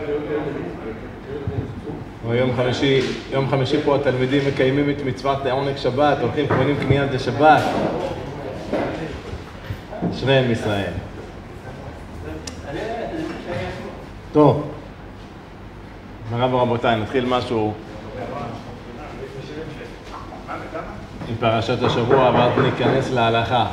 יום חמישי פה התלמידים מקיימים את מצוות עונג שבת, הולכים קונים קנייה לשבת. אשריהם ישראל. טוב, מרב ורבותיי, נתחיל משהו עם פרשת השבוע, ואז ניכנס להלכה.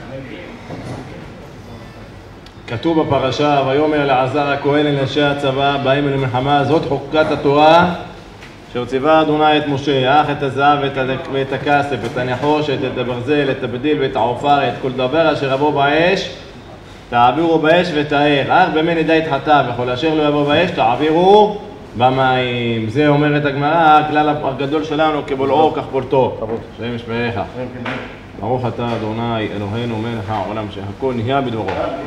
כתוב בפרשה, ויאמר אלעזר הכהן אל אנשי הצבא באים אל המלחמה, זאת חוקת התורה אשר ציווה אדוני את משה, אך את הזהב ואת הכסף, את הנחושת, את הברזל, את הבדיל ואת העופר, את כל דבר אשר יבוא באש תעבירו באש וטהר, אך במי נדע יתחטא, וכל אשר לא יבוא באש תעבירו במים. זה אומרת הגמרא, הכלל הגדול שלנו, כבולעו כך בולטו. שם ישמעך. ברוך אתה אדוני אלוהינו מלך העולם שהכל נהיה בדברו.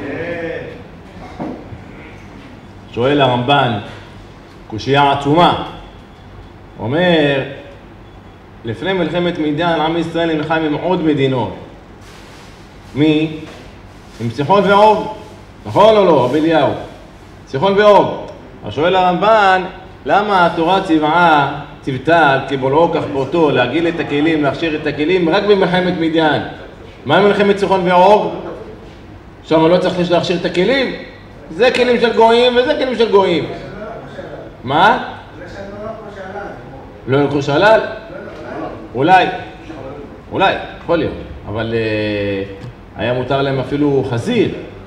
שואל הרמב"ן, קושייה עצומה, אומר, לפני מלחמת מדיין עם ישראל נלחם עם עוד מדינות. מי? עם סיחון ועוג, נכון או לא, רבי אליהו? סיחון ועוג. אז שואל הרמב"ן, למה התורה ציוותה כבולעו כך בולטו, להגיל את הכלים, להכשיר את הכלים רק במלחמת מדיין? מה עם מלחמת סיחון ועוג? שם לא צריך להכשיר את הכלים? זה כלים של גויים וזה כלים של גויים. מה? לא ילכו שלל? אולי, יכול להיות, אבל היה מותר להם אפילו חזיר.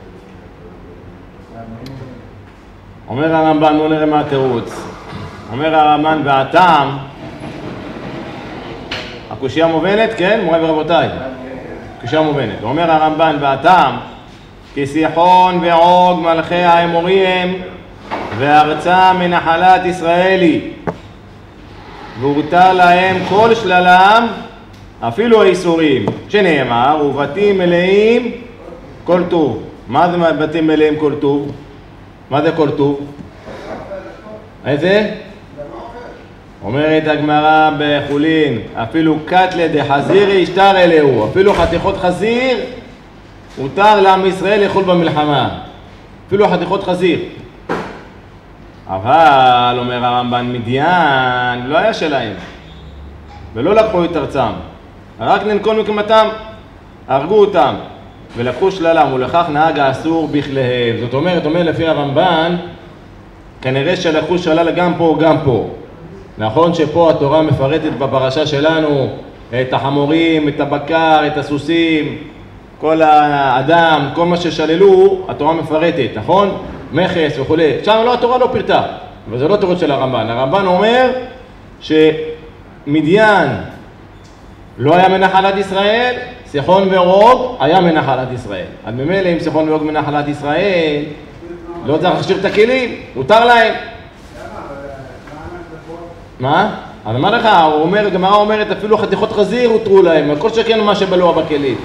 אומר הרמב"ן, בוא נראה מה התירוץ. אומר הרמב"ן, והטעם, הקושייה מובנת, כן? מורי ורבותיי, קושייה מובנת. אומר הרמב"ן, והטעם, כי סיחון ועוג מלכי האמוריים וארצה מנחלת ישראלי, והותר להם כל שללם, אפילו האיסורים, שנאמר, ובתים מלאים כל טוב. מה זה בתים מלאים כל טוב? מה זה כל טוב? איזה? אומרת הגמרא בחולין, אפילו קטלה דחזירי ישתר אלהו, אפילו חתיכות חזיר הותר לעם ישראל לאכול במלחמה, אפילו חתיכות חזיר. אבל, אומר הרמב"ן, מדיין לא היה שלהם, ולא לקחו את ארצם, רק ננקון מקמתם, הרגו אותם, ולקחו שללם, ולכך נהג האסור בכליהם. זאת אומרת, אומר לפי הרמב"ן, כנראה שלקחו שלל גם פה, גם פה. נכון שפה התורה מפרטת בפרשה שלנו את החמורים, את הבקר, את הסוסים, כל האדם, כל מה ששללו, התורה מפרטת, נכון? מכס וכו'. שם לא, התורה לא פרטה, אבל זה לא תירוץ של הרמב"ן. הרמב"ן אומר שמדיין לא היה מנחלת ישראל, סיחון ועוג היה מנחלת ישראל. אז ממילא אם סיחון ועוג מנחלת ישראל, לא צריך להכשיר את הכלים, הותר להם. מה? אז אמר לך, הגמרא אומרת אפילו חתיכות חזיר הותרו להם, הכל שכן מה שבלוע בכלים.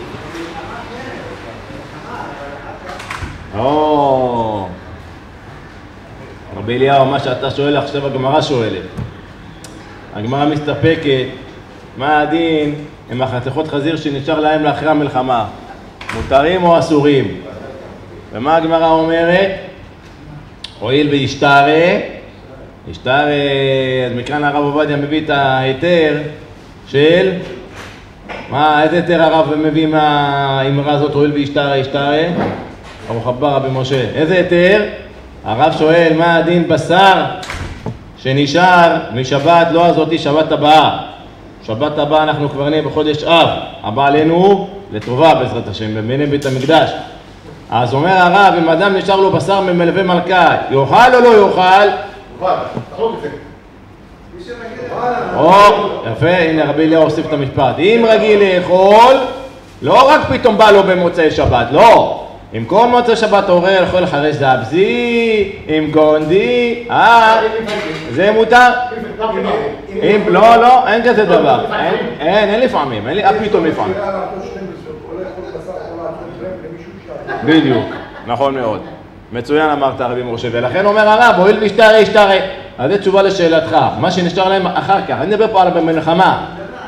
רבי אליהו, מה שאתה שואל עכשיו הגמרא שואלת. הגמרא מסתפקת, מה הדין עם החתיכות חזיר שנשאר להם לאחרי המלחמה? מותרים או אסורים? ומה הגמרא אומרת? הואיל וישתרה, אז מכאן הרב עובדיה מביא את ההיתר של, איזה היתר הרב מביא מהאמרה הזאת, הואיל וישתרה? ברוך הבא רבי משה. איזה היתר? הרב שואל, מה הדין בשר שנשאר משבת, לא הזאתי, שבת הבאה. שבת הבאה אנחנו כבר נהיה בחודש אב, הבא עלינו לטובה בעזרת השם, בבני בית המקדש. אז אומר הרב, אם אדם נשאר לו בשר ממלווה מלכה, יאכל או לא יאכל? יפה, הנה רבי אליהו הוסיף את המשפט. אם רגיל לאכול, לא רק פתאום בא לו במוצאי שבת, לא. אם כל מוצאי שבת עורר יכול לחרש זבזי, עם גונדי, זה מותר. לא, אין כזה דבר. אין לפעמים, אין לי אף פתאום לפעמים. בדיוק, נכון מאוד. מצוין אמרת רבי משה, ולכן אומר הרב, הואיל וישתרה. אז זה תשובה לשאלתך, מה שנשאר להם אחר כך, אני מדבר פה על במלחמה.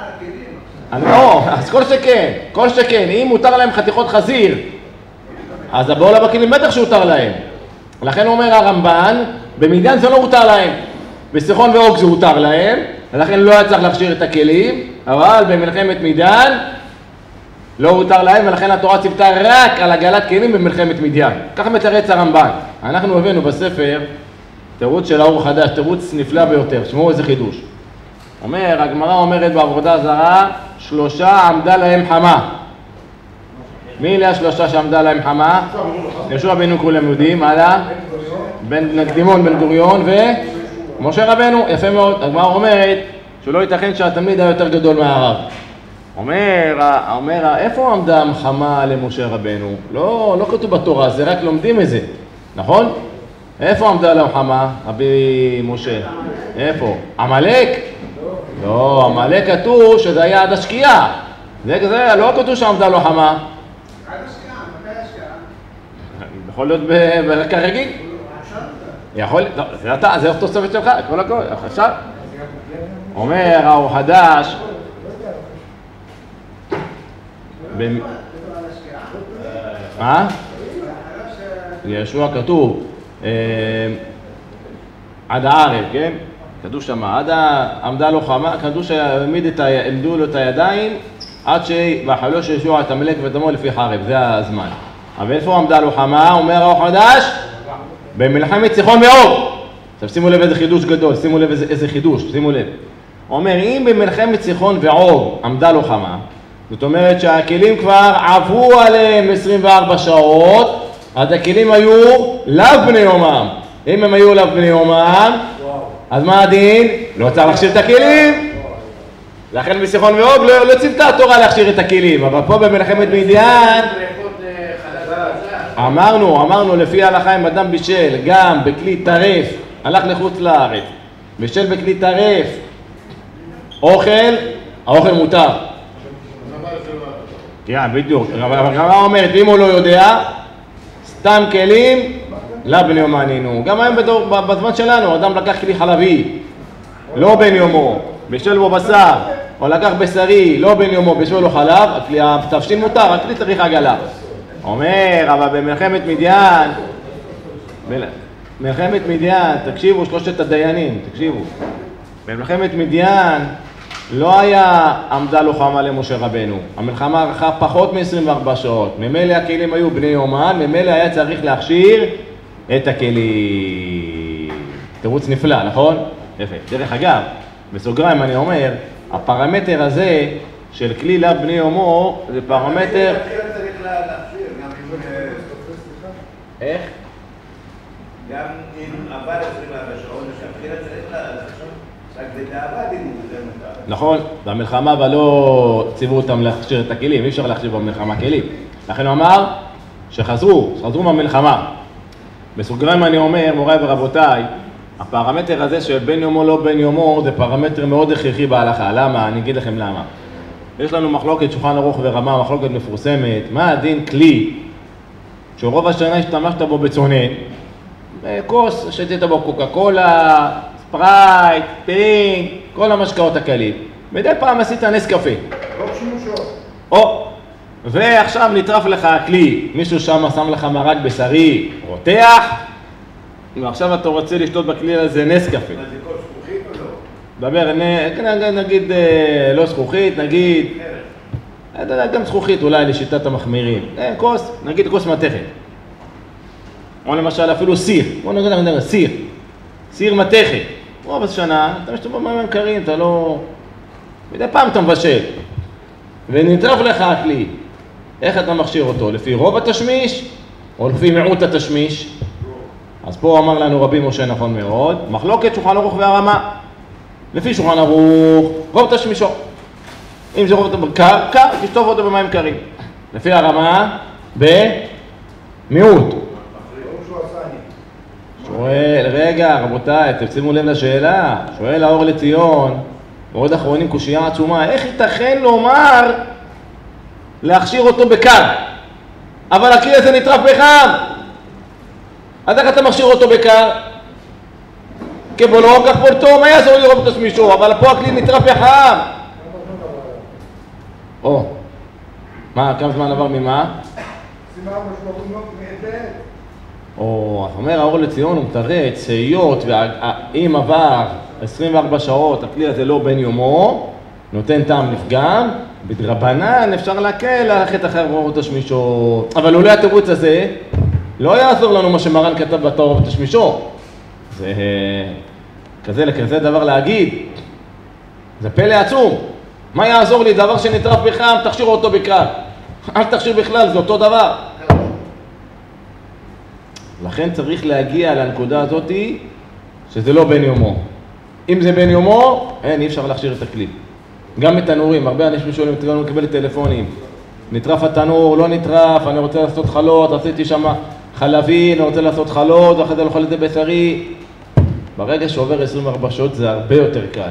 אז כל שכן, אם מותר להם חתיכות חזיר, אז הבעולה בכלים בטח שהותר להם. לכן אומר הרמב"ן, במדיין זה לא הותר להם. בסיחון ועוג זה הותר להם, ולכן לא היה צריך להכשיר את הכלים, אבל במלחמת מדיין לא הותר להם, ולכן התורה ציוותה רק על עגלת כלים במלחמת מדיין. ככה מתרץ הרמב"ן. אנחנו הבאנו בספר תירוץ של האור החדש, תירוץ נפלא ביותר, שמעו איזה חידוש. אומר, הגמרא אומרת בעבודה זרה, 3 עמדה להם חמה. מי אלה 3 שעמדה להם חמה? יהושע בן נון כולם יודעים, הלאה? נקדימון בן גוריון ומשה רבנו, יפה מאוד. הגמרא אומרת שלא ייתכן שהתלמיד היה יותר גדול מהרב. אומר, איפה עמדה חמה למשה רבנו? לא כתוב בתורה, זה רק לומדים את זה, נכון? איפה עמדה להם חמה, רבי משה? איפה? עמלק? לא, עמלק כתוב שזה היה עד השקיעה. זה לא כתוב שעמדה לו חמה. עד השקיעה, מתי השקיעה? יכול להיות כרגיל. יכול, זה תוספת שלך, כל הכל, עכשיו. אומר האור חדש, מה? ישוע כתוב עד הערב, כן? כתוב שמה, עמדה לו חמה, כתוב שעמדו לו את הידיים עד שבחלו של ישוע את המלך ודמו לפי חרב, זה הזמן. אבל איפה עמדה לו חמה? אומר האור חדש, במלחמת סיחון ועוג. עכשיו שימו לב איזה חידוש גדול, שימו לב איזה חידוש, שימו לב. אומר, אם במלחמת סיחון ועוג עמדה לו חמה, זאת אומרת שהכלים כבר עברו עליהם 24 שעות, אז הכלים היו לאו בני יומם. אם הם היו לאו בני יומם, אז מה הדין? לא צריך להכשיר את הכלים. לכן בסיחון ועוג לא ציוותה התורה להכשיר את הכלים, אבל פה במלחמת מדיין, אמרנו לפי ההלכה אם אדם בישל גם בכלי טרף, הלך לחוץ לארץ, בישל בכלי טרף, האוכל מותר. כן, בדיוק, אבל הגמרא אומרת, ואם הוא לא יודע, סתם כלים, לא בן יום ענינו. גם היום בזמן שלנו, אדם לקח כלי חלבי, לא בן יומו, בישל בו בשר, או לקח בשרי, לא בן יומו, בישל לו חלב, התבשיל מותר, הכלי צריך עגלה. אומר, אבל במלחמת מדיין, תקשיבו, 3 הדיינים, תקשיבו. במלחמת מדיין לא היה עמדה לו חמה למשה רבנו. המלחמה ארכה פחות מ-24 שעות. ממילא הכלים היו בני יומן, ממילא היה צריך להכשיר את הכלים. תירוץ נפלא, נכון? יפה. דרך אגב, בסוגריים אני אומר, הפרמטר הזה של כלי לאו בני יומו, זה פרמטר... איך? גם אם עבר 24 שעות, שהבחירה צריך להכשיר, רק בדאבה דימו, זה מותר. נכון, במלחמה אבל לא ציוו אותם להכשיר את הכלים, אי אפשר להכשיר במלחמה כלים. לכן הוא אמר שחזרו מהמלחמה. בסוגריים אני אומר, מוריי ורבותיי, הפרמטר הזה של בן יומו לא בן יומו זה פרמטר מאוד הכרחי בהלכה. למה? אני אגיד לכם למה. יש לנו מחלוקת שולחן ערוך ורמה, מחלוקת מפורסמת, מה הדין כלי שרוב השנה השתמשת בו בצונן, כוס שתית בו קוקה קולה, ספרייט, פינק, כל המשקאות הקלים. מדי פעם עשית נס קפה. לא שימושו. ועכשיו נטרף לך הכלי, מישהו שם שם לך מרק בשרי, רותח, ועכשיו אתה רוצה לשתות בכלי הזה נס קפה. מה זה כל זכוכית או לא? דבר, נגיד לא זכוכית, נגיד, גם זכוכית אולי לשיטת המחמירים, כוס, נגיד כוס מתכת. או למשל אפילו סיר, בוא נגיד סיר מתכת. רוב השנה, אתה משתמש במים קרים, אתה לא... מדי פעם אתה מבשל. ונטרף לך הכלי. איך אתה מכשיר אותו? לפי רוב התשמיש או לפי מיעוט התשמיש? אז פה אמר לנו רבי משה נכון מאוד, מחלוקת שולחן ערוך והרמה. לפי שולחן ערוך, רוב תשמישו. אם זה רוב קר, תשטוף אותו במים קרים. לפי הרמה, במיעוט. שואל, רגע, רבותיי, תשימו לב לשאלה. שואל האור לציון, ועוד אחרונים קושייה עצומה, איך ייתכן לומר להכשיר אותו בקר? אבל הכלי הזה נטרף בחם. אז איך אתה מכשיר אותו בקר? כבולו כך פורטו, מה יעזור לרוב תשמישו? אבל פה הכלי נטרף בחם. מה, כמה זמן עבר ממה? לא, אומר האור לציון הוא מתרץ, היות ואם עבר 24 שעות, הכלי הזה לא בן יומו, נותן טעם לפגם, בדרבנן אפשר להקל ללכת אחרי אורות השמישו. אבל אולי התירוץ הזה לא יעזור לנו מה שמרן כתב בתור אורות השמישו. זה כזה דבר להגיד. זה פלא עצום. מה יעזור לי? דבר שנטרף בחם, תכשיר אותו בקר. אל תכשיר בכלל, זה אותו דבר. לכן צריך להגיע לנקודה הזאת שזה לא בן יומו. אם זה בן יומו, אי אפשר להכשיר את הכלי. גם בתנורים, הרבה אנשים שואלים, תראו, אני מקבל טלפונים. נטרף התנור, לא נטרף, אני רוצה לעשות חלות, עשיתי שם חלבי, אני רוצה לעשות חלות, ואחרי זה לאכול את זה בשרי. ברגע שעובר 24 שעות זה הרבה יותר קל.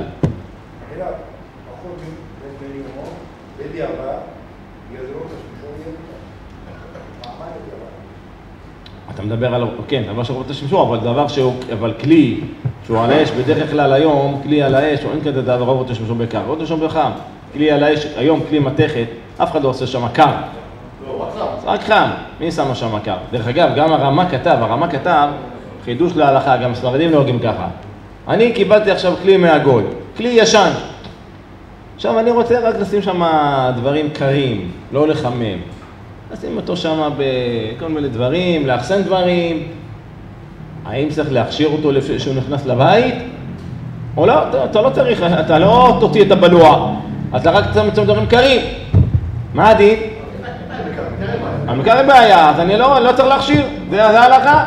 אתה מדבר על, כן, דבר שרוב תשמשו, אבל דבר שהוא, אבל כלי שהוא על האש, בדרך כלל היום, כלי על האש, או אין כזה דבר רוב תשמשו בקר, רוב תשמשו בחם. כלי על האש, היום כלי מתכת, אף אחד לא עושה שם קר. רק חם, מי שם שם קר? דרך אגב, גם הרמה כתב, חידוש להלכה, גם ספרדים נוהגים ככה. אני קיבלתי עכשיו כלי מהגוי, כלי ישן. עכשיו אני רוצה רק לשים שם דברים קרים, לא לחמם. נשים אותו שם בכל מיני דברים, לאחסן דברים. האם צריך להכשיר אותו לפני שהוא נכנס לבית? או לא, אתה לא צריך, אתה לא תוציא את הבלוע, אתה רק צריך דברים קרים. מה הדין? המקר היא בעיה, אז אני לא צריך להכשיר, זה ההלכה.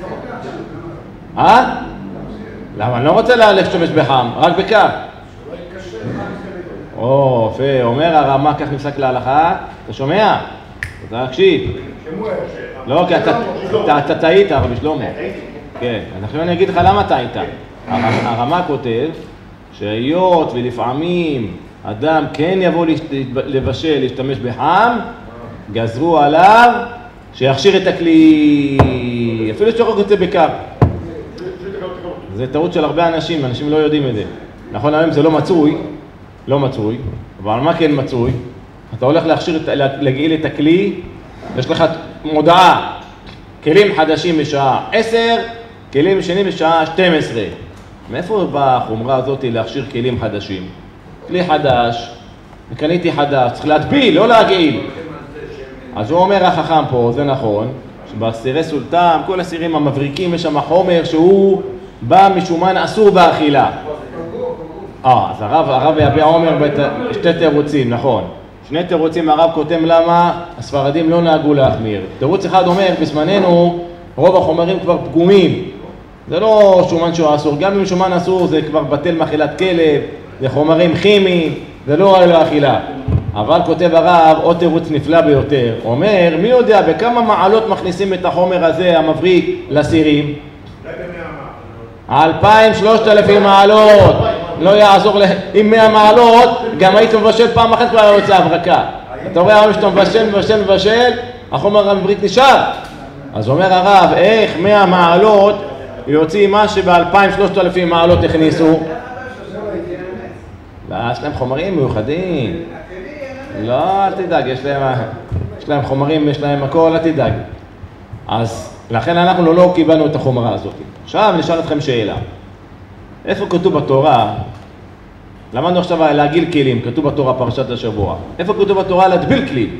למה? אני לא רוצה להשתמש בחם, רק בקר. או, יפה, אומר הרמה כך נפסק להלכה, אתה שומע? אתה להקשיב. לא, כי אתה טעית, רבי שלמה. כן, אז עכשיו אני אגיד לך למה טעית. הרמה כותב שהיות ולפעמים אדם כן יבוא לבשל, להשתמש בחם, גזרו עליו שיכשיר את הכלי, אפילו שרוק יוצא בקר. זה טעות של הרבה אנשים לא יודעים את זה. נכון, היום זה לא מצוי, אבל מה כן מצוי? אתה הולך להגעיל את הכלי, יש לך מודעה, כלים חדשים בשעה 10, כלים שנים בשעה 12. מאיפה באה החומרה הזאת להכשיר כלים חדשים? כלי חדש, קניתי חדש, צריך להטביל, לא להגעיל. אז הוא אומר החכם פה, זה נכון, שבסירי סולטן, כל הסירים המבריקים יש שם חומר שהוא בא משומן אסור באכילה. אז הרב יביע אומר שתי תירוצים, נכון. שני תירוצים הרב כותב למה הספרדים לא נהגו להחמיר. תירוץ אחד אומר, בזמננו רוב החומרים כבר פגומים. זה לא שומן שהוא אסור, גם אם שומן אסור זה כבר בטל מאכילת כלב, זה חומרים כימיים, זה לא ראוי לאכילה. אבל כותב הרב עוד תירוץ נפלא ביותר. אומר, מי יודע בכמה מעלות מכניסים את החומר הזה המבריק לסירים? 2,000-3,000 מעלות. לא יעזור עם 100 מעלות, גם היית מבשל פעם אחת כבר יוצא הברקה. אתה רואה היום שאתה מבשל, החומר המבריק נשאר. אז אומר הרב, איך 100 מעלות יוצאים מה שב-2,000-3,000 מעלות הכניסו? לא, יש להם חומרים מיוחדים. לא, אל תדאג, יש להם חומרים, יש להם הכל, אל תדאג. אז לכן אנחנו לא קיבלנו את החומרה הזאת. עכשיו נשאל אתכם שאלה. איפה כתוב בתורה? למדנו עכשיו להגיל כלים, כתוב בתורה פרשת השבוע. איפה כתוב בתורה להטביל כלים?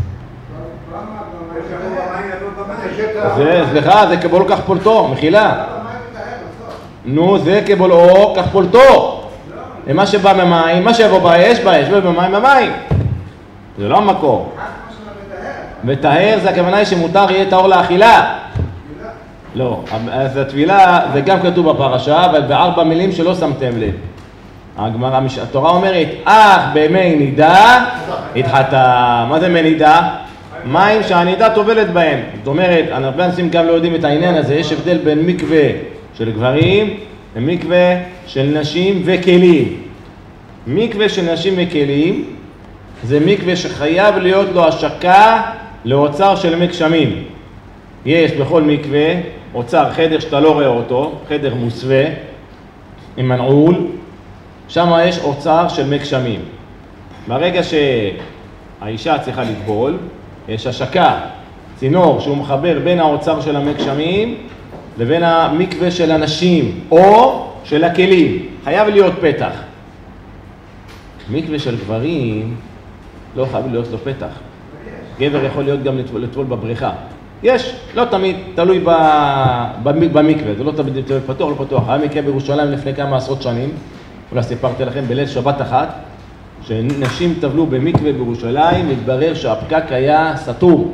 סליחה, זה כבול כך פולטו, מחילה. נו, זה כבול או כך פולטו. מה שבא ממים, מה שיבוא באש, ובמים במים. זה לא המקור. וטהר זה הכוונה היא שמותר יהיה טהור לאכילה. לא, אז התפילה זה גם כתוב בפרשה, אבל בארבע מילים שלא שמתם לב. התורה אומרת, אך בימי נידה התחתה. מה זה מי נידה? מים שהנידה טובלת בהם. זאת אומרת, הרבה אנשים גם לא יודעים את העניין הזה, יש הבדל בין מקווה של גברים למקווה של נשים וכלים. מקווה של נשים וכלים זה מקווה שחייב להיות לו השקה לאוצר של מי גשמים. יש בכל מקווה אוצר, חדר שאתה לא רואה אותו, חדר מוסווה עם מנעול, שם יש אוצר של מי גשמים. ברגע שהאישה צריכה לטבול, יש השקה, צינור שהוא מחבר בין האוצר של המי גשמים לבין המקווה של אנשים או של הכלים. חייב להיות פתח. מקווה של גברים לא חייב להיות לו פתח. גבר יכול להיות גם לטבול בבריכה. יש, לא תמיד, תלוי במקווה, זה לא תמיד פתוח, לא פתוח. היה מקווה בירושלים לפני כמה עשרות שנים, אולי סיפרתי לכם בליל שבת אחת, שנשים טבלו במקווה בירושלים, מתברר שהפקק היה סתור.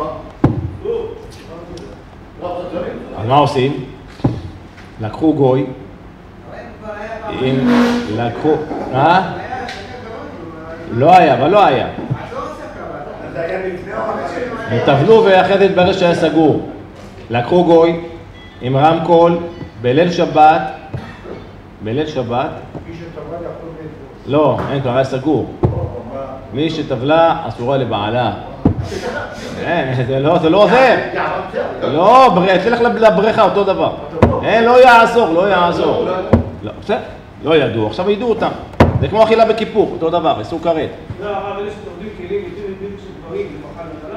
אז מה עושים? לקחו גוי, לקחו, לא היה, אבל לא היה. הם טבלו ואחרי זה התברר שהיה סגור. לקחו גוי עם רמקול בליל שבת, לא, אין כבר, היה סגור. מי שטבלה אסורה לבעלה. זה לא עוזר. לא, תלך לבריכה אותו דבר. לא יעזור. לא ידעו, עכשיו ידעו אותם. זה כמו אכילה בכיפור, אותו דבר, איסור כרת. לא, הרב, אלה שתורדים כלים, יודעים של גברים, למחל מחלה?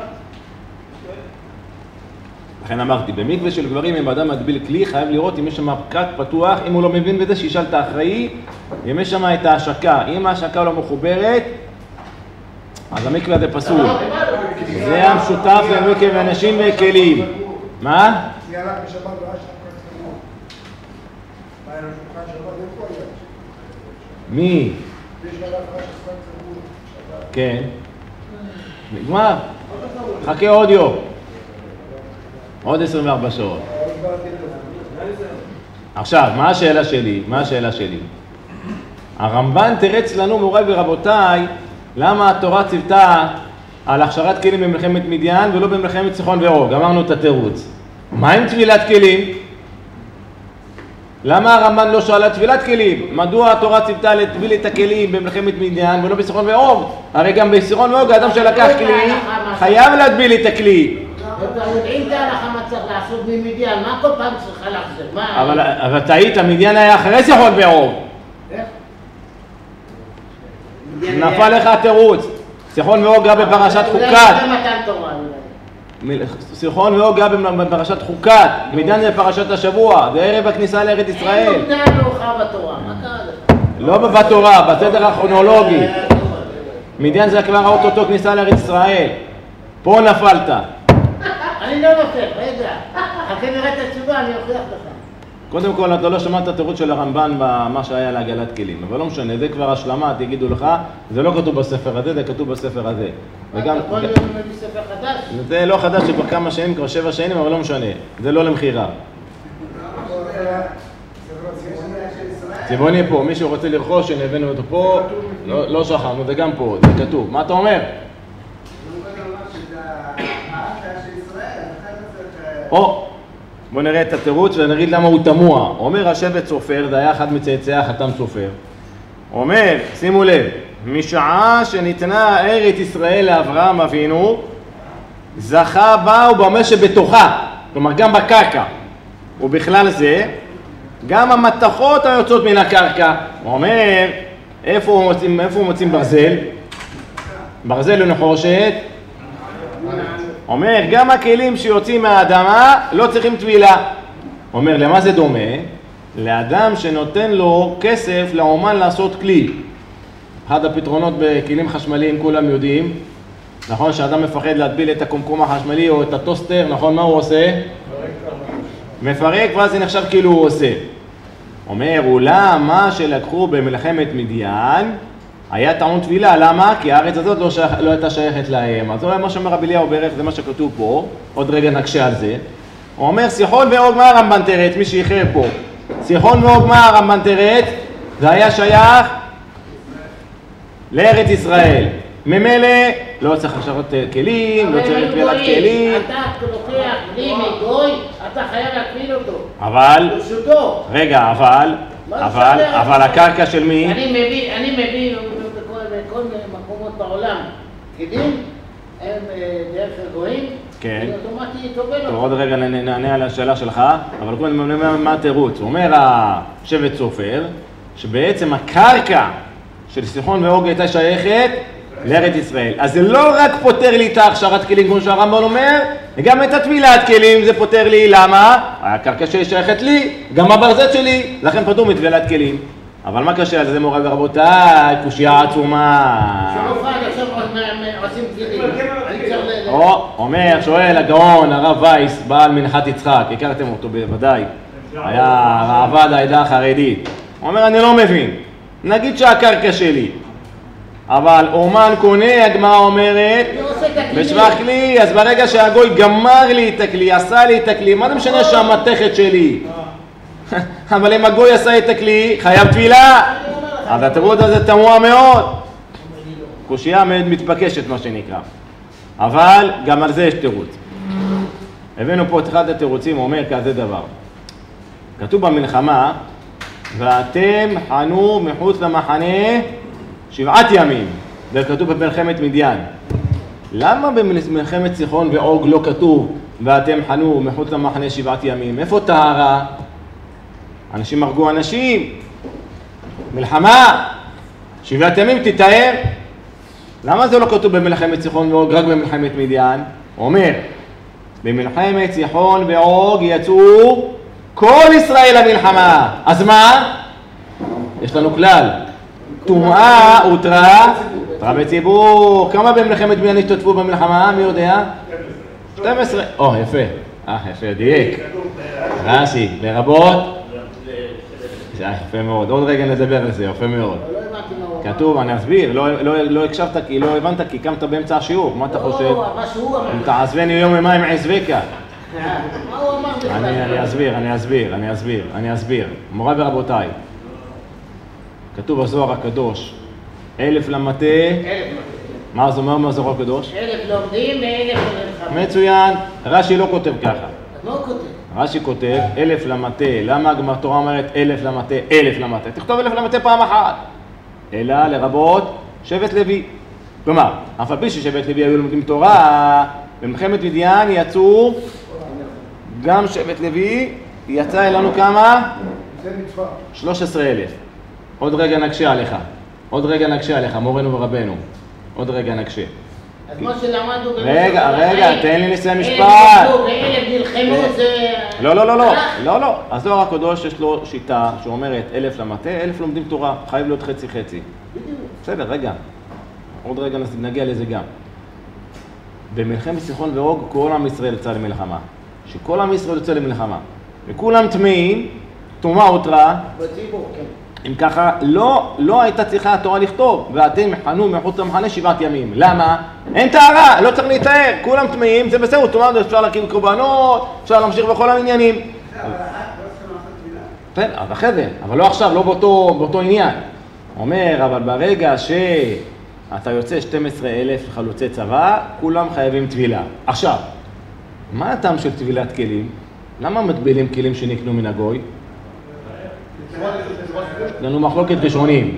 לכן אמרתי, במקווה של גברים, אם אדם מגביל כלי, חייב לראות אם יש שם פקק פתוח, אם הוא לא מבין בזה, שישאל את האחראי, אם יש שם את ההשקה. אם ההשקה לא מחוברת, אז המקווה זה פסול. זה המשותף למקווה ואנשים וכלים. מה? זה הלך בשבת רעש שפקק סגור. מה היה לשולחן שבת? איפה היה? מי? יש הלך רעש שפקק סגור. כן. נגמר. חכה עוד יום. עוד 24 שעות. עכשיו, מה השאלה שלי? הרמב"ן תרץ לנו, מוריי ורבותיי, למה התורה ציוותה על הכשרת כלים במלחמת מדיין ולא במלחמת סיחון ואוג? אמרנו את התירוץ. מה עם טבילת כלים? למה הרמב"ן לא שאל על טבילת כלים? מדוע התורה ציוותה לטביל את הכלים במלחמת מדיין ולא בסיחון ואוג? הרי גם בסיחון ואוג האדם שלקח כלי חייב להטביל את הכלי. יודעים את ההלכה מה צריך לעשות ממדיין, מה כל פעם צריכה להחזיר? אבל טעית, מדיין היה אחרי סיחון ואוג. נפל לך התירוץ. סיחון ואוג היה בפרשת חוקת. סיחון ואוג היה בפרשת חוקת. מדיין זה בפרשת השבוע. זה ערב הכניסה לארץ ישראל. אין מדיין מאוחר בתורה, מה קרה לך? לא בתורה, בסדר הכרונולוגי. מדיין זה כבר האוטוטו כניסה לארץ ישראל. פה נפלת. אני לא נופל, רגע. חכה נראה את התשובה, אני אוכיח לך. קודם כל, אתה לא שמעת את התירוץ של הרמב"ן במה שהיה להגלת כלים, אבל לא משנה, זה כבר השלמה, תגידו לך, זה לא כתוב בספר הזה, זה כתוב בספר הזה. וגם... כל יום מביא ספר חדש? זה לא חדש, שכבר כמה שנים, כבר 7 שנים, אבל לא משנה, זה לא למחירה. צבעוני פה, מישהו רוצה לרכוש, שנבאנו אותו פה, לא שכחנו, זה גם פה, זה כתוב. מה אתה אומר? בוא נראה את התירוץ ונגיד למה הוא תמוה. אומר השבט סופר, זה היה אחד מצאצאי החתם סופר. אומר, שימו לב, משעה שניתנה ארץ ישראל לאברהם אבינו, זכה בה ובמה שבתוכה, כלומר גם בקרקע, ובכלל זה, גם המתכות היוצאות מן הקרקע. הוא אומר, איפה מוצאים ברזל? ברזל ונחושת. אומר, גם הכלים שיוצאים מהאדמה לא צריכים טבילה. אומר, למה זה דומה? לאדם שנותן לו כסף לאומן לעשות כלי. אחד הפתרונות בכלים חשמליים כולם יודעים, נכון שאדם מפחד להטביל את הקומקום החשמלי או את הטוסטר, נכון מה הוא עושה? מפרק ואז זה נחשב כאילו הוא עושה. אומר, אולם מה שלקחו במלחמת מדיין היה טעון טבילה, למה? כי הארץ הזאת לא הייתה שייכת להם. אז זה מה שאומר רבי אליהו בערך, זה מה שכתוב פה, עוד רגע נקשה על זה. הוא אומר, סיחון ואוג, מה הרמב"ן תרץ? מי שיחרר פה. סיחון ואוג, מה הרמב"ן תרץ? זה היה שייך לארץ ישראל. ממילא לא צריך הכשרת כלים, לא צריך טבילת כלים. אתה לוקח כלי מגוי, אתה חייב להטביל אותו. אבל, ברשותו. רגע, אבל הקרקע של מי? אני מביא בכל מקומות בעולם כלים, הם דרך הגויים, כן. אוטומטי טובל אותו. עוד רגע נענה על השאלה שלך, אבל קודם מה התירוץ? הוא אומר השבט סופר, שבעצם הקרקע של סיחון ואוג הייתה שייכת לארץ ישראל. אז זה לא רק פותר לי את ההכשרת כלים כמו שהרמב"ן אומר, גם את הטבילת כלים זה פותר לי, למה? הקרקע שלי שייכת לי, גם הברזת שלי, לכן פטור מטבילת כלים. אבל מה קשה על זה מורה ורבותיי? קושייה עצומה. שרופד עכשיו עושים כלים. אומר, שואל הגאון, הרב וייס, בעל מנחת יצחק, הכרתם אותו בוודאי, היה רעב"ד העדה החרדית. הוא אומר, אני לא מבין, נגיד שהקרקע שלי, אבל אומן קונה, הגמרא אומרת, בשבח כלי, אז ברגע שהגוי גמר לי את הכלי, עשה לי את הכלי, מה זה משנה שהמתכת שלי? אבל אם הגוי עשה את הכלי, חייב טבילה. אז התירוץ הזה תמוה מאוד. קושייה מאוד מתבקשת מה שנקרא. אבל גם על זה יש תירוץ. הבאנו פה את אחד התירוצים, אומר כזה דבר. כתוב במלחמה, ואתם חנו מחוץ למחנה 7 ימים. זה כתוב במלחמת מדיין. למה במלחמת סיחון ועוג לא כתוב ואתם חנו מחוץ למחנה 7 ימים? איפה טהרה? אנשים הרגו אנשים. מלחמה 7 ימים תתאר. למה זה לא כתוב במלחמת סיחון ועוג רק במלחמת מדיין? הוא אומר, במלחמת סיחון ועוג יצאו כל ישראל למלחמה. אז מה? יש לנו כלל. טומאה הותרה בציבור. כמה במלחמת מדיין השתתפו במלחמה? מי יודע? 12. יפה. יפה, דייק. רש"י, לרבות? יפה מאוד. עוד רגע נדבר על זה, יפה מאוד. כתוב, אני אסביר, לא הקשבת כי לא הבנת כי קמת באמצע השיעור. מה אתה חושב? אם תעזבני יום יומיים עזבקה. מה הוא אמר בכלל? אני אסביר. מורה ורבותיי, כתוב בזוהר הקדוש, 1000 למטה. מה זה אומר בזוהר הקדוש? 1000 לומדים ו1000 למלחמה. מצוין. רש"י לא כותב ככה. מה הוא כותב? רש"י כותב 1000 למטה. למה התורה אומרת 1000 למטה? 1000 למטה. תכתוב 1000 למטה פעם אחת. אלא לרבות שבט לוי. כלומר, אף על פי ששבט לוי היו לומדים תורה, במלחמת מדיין יצאו גם שבט לוי, יצא אלינו כמה? זה מצווה. 13,000. עוד רגע נקשה עליך, מורנו ורבנו. עוד רגע נקשה. אז מה שלמדנו רגע, תן לי לסיים משפט. 1000 נלחמו זה... לא. הזוהר הקדוש יש לו שיטה שאומרת 1000 למטה, 1000 לומדים תורה, חייב להיות חצי. בסדר, רגע. עוד רגע נגיע לזה גם. במלחמת סיחון ועוג כל עם ישראל יצא למלחמה. שכל עם ישראל יוצא למלחמה. וכולם טמאים, טומאה הותרה. בציבור, כן. אם ככה, לא הייתה צריכה התורה לכתוב, ואתם חנו מחוץ למחנה 7 ימים. למה? אין טהרה, לא צריך להתאר, כולם טמאים, זה בסדר, טומאה, אפשר להקים קורבנות, אפשר להמשיך בכל העניינים. כן, אז אחרי זה, אבל לא עכשיו, לא באותו עניין. אומר, אבל ברגע שאתה יוצא 12,000 חלוצי צבא, כולם חייבים טבילה. עכשיו, מה הטעם של טבילת כלים? למה מטבילים כלים שנקנו מן הגוי? לנו מחלוקת ראשונים,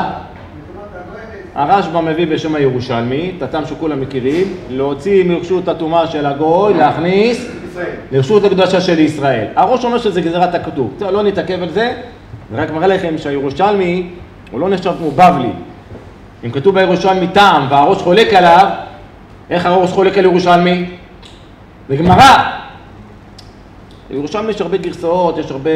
הרשב"א מביא בשם הירושלמי, את הטעם שכולם מכירים, להוציא מרשות הטומאה של הגוי, להכניס לרשות הקדושה של ישראל. הראש אומר שזה גזירת הכתוב, לא נתעכב על זה, רק מראה לכם שהירושלמי הוא לא נחשב כמו בבלי. אם כתוב בירושלמי טעם והראש חולק עליו, איך הראש חולק על ירושלמי? זה גמרא. בירושלמי יש הרבה גרסאות, יש הרבה...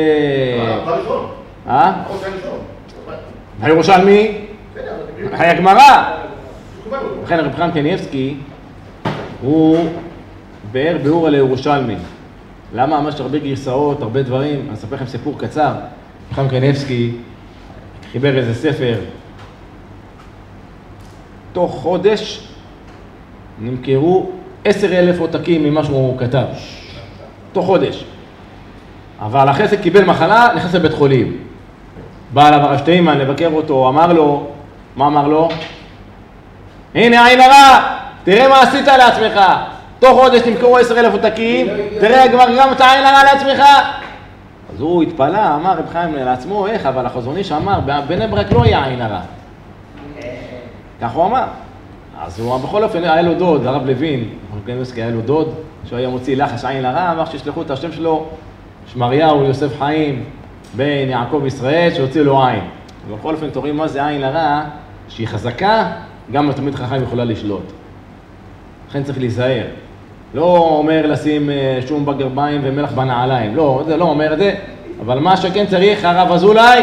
הירושלמי? היה גמרא. לכן רב חיים קניבסקי הוא באר ביאור על הירושלמי. למה? ממש הרבה גרסאות, הרבה דברים. אני אספר לכם סיפור קצר. רב חיים קניבסקי חיבר איזה ספר. תוך חודש נמכרו 10,000 עותקים ממה שהוא כתב. תוך חודש. אבל אחרי זה קיבל מחלה, נכנס לבית חולים. בא אליו הרב שטיינמן לבקר אותו, אמר לו, מה אמר לו? הנה עין הרע, תראה מה עשית לעצמך. תוך חודש נמכרו 10,000 עותקים, תראה כבר גם את העין הרע לעצמך. אז הוא התפלא, אמר רב חיים לעצמו, איך? אבל החזון איש אמר, בבני ברק לא יהיה עין הרע. כך הוא אמר. אז הוא בכל אופן היה לו דוד, הרב לוין, היה לו דוד, שהוא היה מוציא לחש עין הרע, אמר שישלחו את השם שלו, שמריהו יוסף חיים, בן יעקב ישראל, שהוציא לו עין. ובכל אופן תורים מה זה עין הרע, שהיא חזקה, גם התלמיד חכם יכולה לשלוט. לכן צריך להיזהר. לא אומר לשים שום בגרביים ומלח בנעליים, לא, זה לא אומר את זה, אבל מה שכן צריך הרב אזולאי,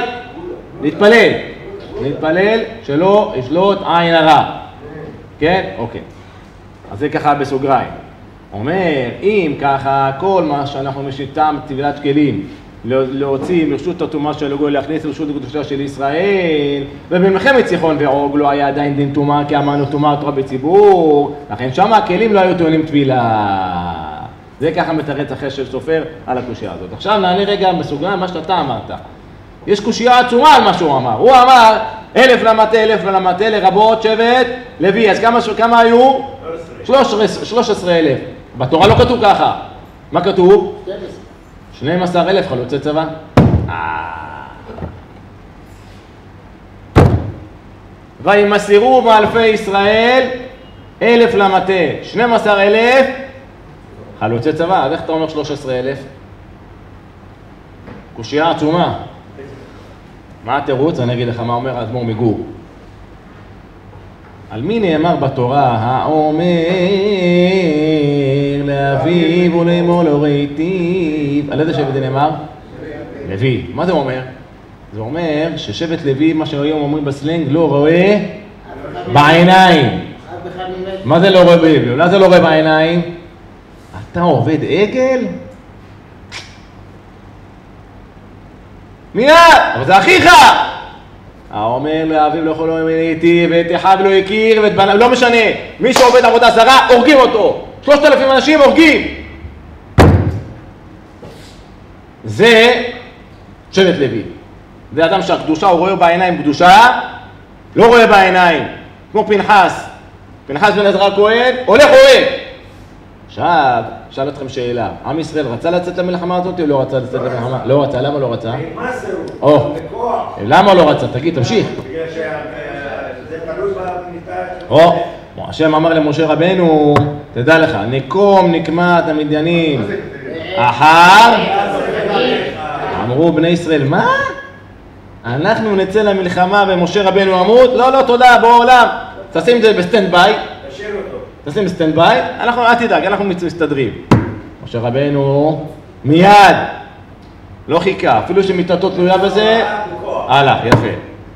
להתפלל שלא ישלוט עין הרע, כן? אוקיי, אז זה ככה בסוגריים. אומר, אם ככה כל מה שאנחנו משיטם טבילת כלים, להוציא מרשות הטומאה של הגוי, להכניס לרשות הקדושה של ישראל, ובמלחמת ציחון ועוג לא היה עדיין דין טומאה, כי אמרנו טומאה תורה בציבור, לכן שם הכלים לא היו טוענים טבילה. זה ככה מתרץ אחרי של סופר על הקושייה הזאת. עכשיו נענה רגע בסוגריים מה שאתה אמרת. יש קושייה עצומה על מה שהוא אמר. הוא אמר 1,000 למטה לרבות שבט לוי. אז כמה היו? 13,000. בתורה לא כתוב ככה. מה כתוב? 12,000 חלוצי צבא. וימסרו מאלפי ישראל 1,000 למטה, 12,000 חלוצי צבא. אז איך אתה אומר 13,000? קושייה עצומה. מה התירוץ? אני אגיד לך מה אומר האדמו"ר מגור. על מי נאמר בתורה, האומר לאביו ולאמו לא ראיתיו? על איזה שבט זה נאמר? לוי. מה זה אומר? זה אומר ששבט לוי, מה שהיום אומרים בסלנג, לא רואה בעיניים. מה זה לא רואה בעיניים? מה זה לא רואה בעיניים? אתה עובד עגל? מיד! אבל זה אחיך! האומר לאביו לא יכול לא ראיתי, ואת אחיו לא הכיר, ואת בניו, לא משנה. מי שעובד עבודה זרה, הורגים אותו. 3,000 אנשים הורגים. זה שבט לוי. זה אדם שהקדושה הוא רואה בעיניים קדושה, לא רואה בעיניים. כמו פנחס. פנחס בן עזרא הכהן, הולך הורג. עכשיו, שאל אתכם שאלה. עם ישראל רצה לצאת למלחמה הזאת או לא רצה לצאת למלחמה? לא רצה, למה לא רצה? למה לא רצה? תגיד, תמשיך. בגלל שזה תלוי במיטה. השם אמר למשה רבנו, תדע לך, נקום נקמת המדיינים. אחר, אמרו בני ישראל, מה? אנחנו נצא למלחמה ומשה רבנו אמות? לא, תודה, בוא עולם. תשים את זה בסטנד ביי. תשים בסטנד ביי, אל תדאג, אנחנו מסתדרים. משה רבנו מיד, לא חיכה, אפילו שמיטתו תלויה בזה, הלך, יפה.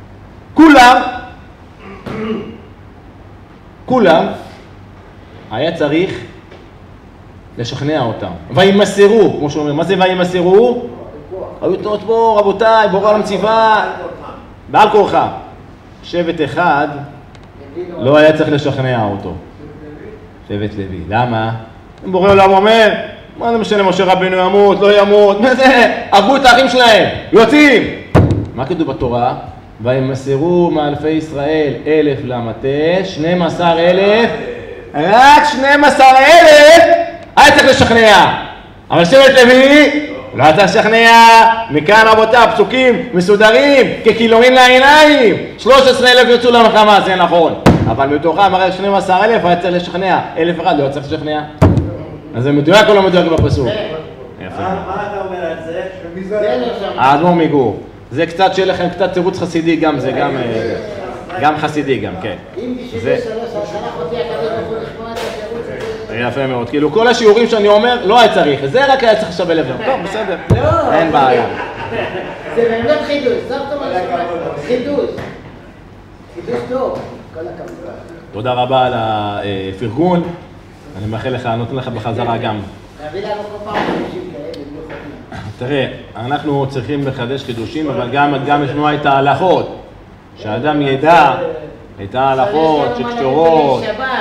כולם היה צריך לשכנע אותם. וימסרו, כמו שאומר, מה זה וימסרו? היו תנועות בו, רבותיי, בורא עולם ציווה, בעל כורחם. שבט אחד לא היה צריך לשכנע אותו. שבט לוי. למה? בורא עולם אומר, מה זה משנה משה רבנו ימות, לא ימות, מה זה? הרגו את האחים שלהם, יוצאים! מה כתוב בתורה? וימסרו מאלפי ישראל 1,000 למטה, 12,000, רק 12,000 היה צריך לשכנע. אבל שבט לוי לא היה צריך לשכנע. מכאן רבותיי, הפסוקים מסודרים ככילורים לעיניים. 13,000 יצאו למלחמה, זה נכון. אבל מתוכם הרי 12,000 היה צריך לשכנע. 1,000 אחד לא היה צריך לשכנע. אז זה מדויק או לא מדויק בפסוק? יפה. מה אתה אומר על זה? האדמו"ר מגור. זה קצת שיהיה לכם קצת תירוץ חסידי גם, זה גם חסידי גם, כן. אם בשביל 3 שלח אותי הקדוש ברוך הוא לשמוע את התירוץ הזה. יפה מאוד. כאילו כל השיעורים שאני אומר לא היה צריך, זה רק היה צריך לשווה לב. טוב, בסדר. אין בעיה. זה באמת חידוש, זאת אומרת חידוש. חידוש טוב. כל הכבוד. תודה רבה על הפרגון. אני מאחל לך, נותן לך בחזרה גם. תביא לנו כל פעם חידושים כאלה. תראה, אנחנו צריכים לחדש חידושים, אבל גם לשמוע את ההלכות. שהאדם ידע את ההלכות שקשורות.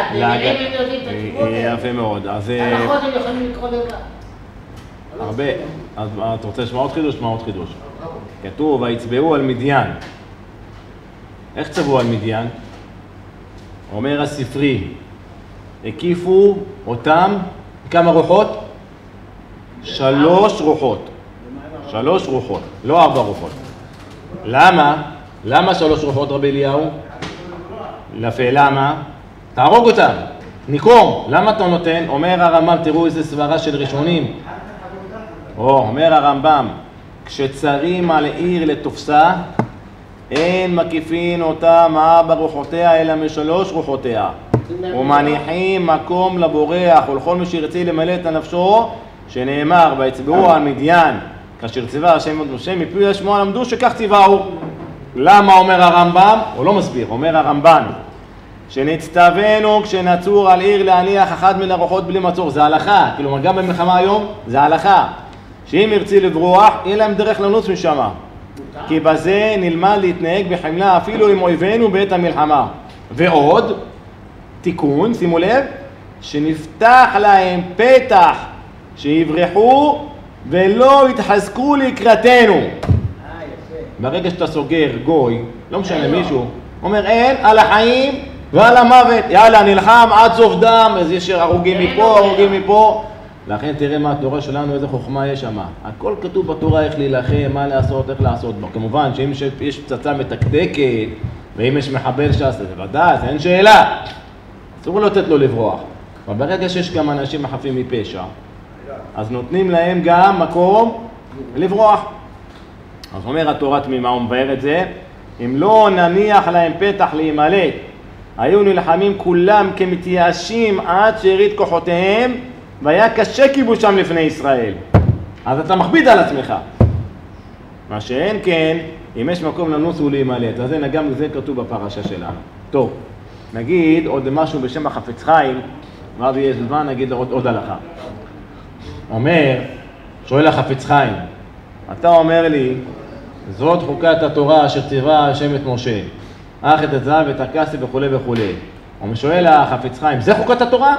יפה מאוד. ההלכות הם יכולים לקרוא לבד. הרבה. אז אתה רוצה לשמוע עוד חידוש? שמע עוד חידוש. כתוב, ויצבאו על מדיין. איך צבאו על מדיין? אומר הספרי, הקיפו אותם כמה רוחות? 3 רוחות. 3 רוחות, לא 4 רוחות. למה? למה 3 רוחות רבי אליהו? יפה, למה? תהרוג אותם, ניקום. למה אתה נותן? אומר הרמב"ם, תראו איזה סברה של ראשונים. אומר הרמב"ם, כשצרים על עיר לתופסה, אין מקיפין אותה 4 רוחותיה אלא מ3 רוחותיה. ומניחים מקום לבורח ולכל מי שירצה למלא את נפשו, שנאמר, ויצבעו על מדיין, כאשר ציווה השם את משה, מפי השמוע למדו שכך ציווהו. למה אומר הרמב"ם? הוא לא מסביר, אומר הרמב"ן, שנצטווינו כשנצור על עיר להניח אחת מן הרוחות בלי מצור, זה הלכה, כאילו גם במלחמה היום, זה הלכה, שאם ירצי לברוח, אין להם דרך לנוץ משם, כי בזה נלמד להתנהג בחמלה אפילו עם אויבינו בעת המלחמה. ועוד, תיקון, שימו לב, שנפתח להם פתח שיברחו ולא יתחזקו לקראתנו. ברגע שאתה סוגר גוי, לא משנה מישהו, אומר אין, על החיים ועל המוות, יאללה נלחם עד סוף דם, אז יש הרוגים מפה, הרוגים מפה. לכן תראה מה התורה שלנו, איזה חוכמה יש שם. הכל כתוב בתורה, איך להילחם, מה לעשות, איך לעשות. כמובן שאם יש פצצה מתקתקת, ואם יש מחבל שעשה, זה ודאי, זה אין שאלה. אסור לתת לו לברוח. אבל ברגע שיש גם אנשים חפים מפשע, אז נותנים להם גם מקום לברוח. אז אומר התורה תמימה, הוא מבאר את זה, אם לא נניח להם פתח להימלט, היו נלחמים כולם כמתייאשים עד שארית כוחותיהם, והיה קשה כיבושם לפני ישראל. אז אתה מכביד על עצמך. מה שאין כן, אם יש מקום לנוס ולהימלט, אז זה גם זה כתוב בפרשה שלנו. טוב, נגיד עוד משהו בשם החפץ חיים, ואז יהיה זמן נגיד עוד הלכה. אומר, שואל החפץ חיים, אתה אומר לי, זאת חוקת התורה אשר ציווה השם את משה, אך את הזהב ואת הכסף וכו' וכו'. הוא שואל החפץ חיים, זה חוקת התורה?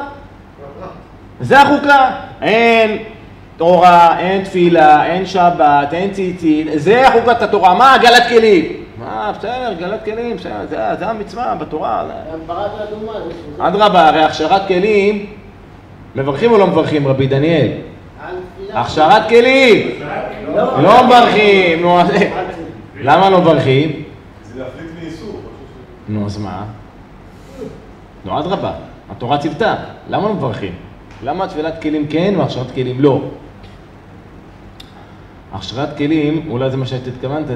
זה החוקה. אין תורה, אין תפילה, אין שבת, אין ציצית, זה חוקת התורה. מה? גלת כלים. מה? בסדר, גלת כלים, זה המצווה בתורה. אדרבה, הרי הכשרת כלים, מברכים או לא מברכים, רבי דניאל? הכשרת כלים. לא מברכים. למה לא מברכים? זה להחליט מאיסור. נו, אז מה? נו, אדרבה, התורה ציוותה. למה לא מברכים? למה תפילת כלים כן והכשרת כלים לא? הכשרת כלים, אולי זה מה שהתכוונת,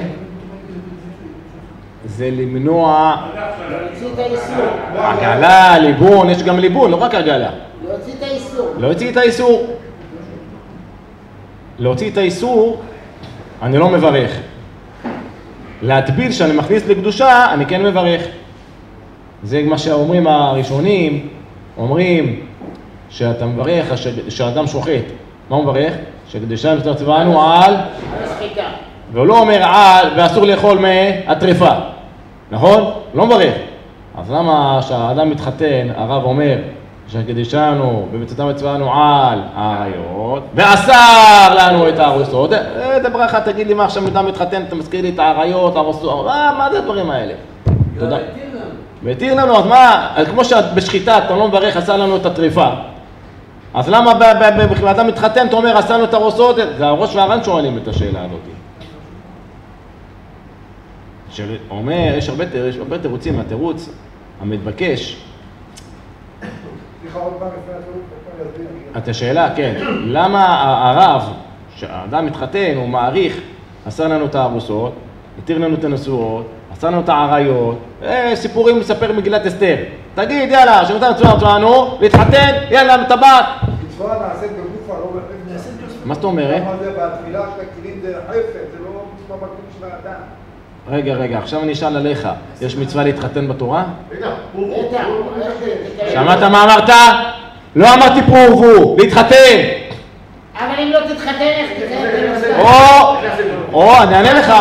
זה למנוע להוציא את האיסור. עגלה, ליבון, יש גם ליבון, לא רק עגלה. להוציא את האיסור. להוציא את האיסור. להוציא את האיסור, אני לא מברך. להטביל שאני מכניס לקדושה, אני כן מברך. זה מה שאומרים הראשונים, אומרים שאתה מברך, שהאדם שוחט. מה הוא מברך? שקדושה מצוונו על, ולא אומר על, ואסור לאכול מהטריפה. נכון? לא מברך. אז למה שהאדם מתחתן, הרב אומר, שקדשנו מצוונו על האריות, ואסר לנו את הארוסות. איזה ברכה, תגיד לי מה עכשיו אדם מתחתן, אתה מזכיר לי את האריות, הארוסות, מה זה הדברים האלה? תודה. והתיר לנו, אז מה, כמו שבשחיטה אתה לא מברך, עשה לנו את הטריפה. אז למה באדם מתחתן, אתה אומר, עשה לנו את הארוסות? זה הראש והר"ן שואלים את השאלה הזאת. שאומר, יש הרבה תירוצים, התירוץ המתבקש. את השאלה, כן, למה הרב, שהאדם מתחתן, הוא מעריך, עשה לנו את הארוסות, התיר לנו את הנשואות, עשה לנו את העריות, סיפורים מספר מגילת אסתר. תגיד, יאללה, שנותן מצוונו, להתחתן, יאללה, טבעת. מצווה נעשית בגופה, לא בחפץ. מה זאת אומרת? למה זה בתפילה של הכלים זה חפץ, זה לא מצווה בגוף של האדם. רגע, עכשיו אני אשאל עליך, יש מצווה להתחתן בתורה? בטח. שמעת מה אמרת? לא אמרתי פורבו, להתחתן. אבל אם לא תתחתן, איך תתחתן? אני אענה לך,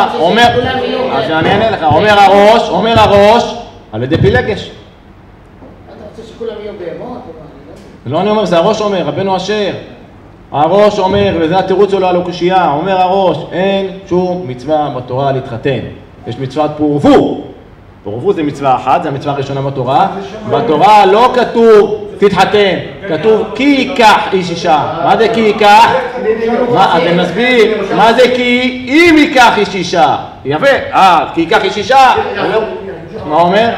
אומר הראש, על ידי פילגש. אתה רוצה שכולם יהיו בהמות? לא אני אומר, זה הראש אומר, רבנו אשר. הראש אומר, וזה התירוץ שלו על הקושייה, אומר הראש, אין שום מצווה בתורה להתחתן. יש מצוות פורבו. פורבו זה מצווה אחת, זה המצווה הראשונה בתורה. בתורה לא כתוב תתחתן, כתוב כי ייקח איש אישה. מה זה כי ייקח? אני מסביר, מה זה כי אם ייקח איש אישה? יפה, כי ייקח איש אישה. מה אומר?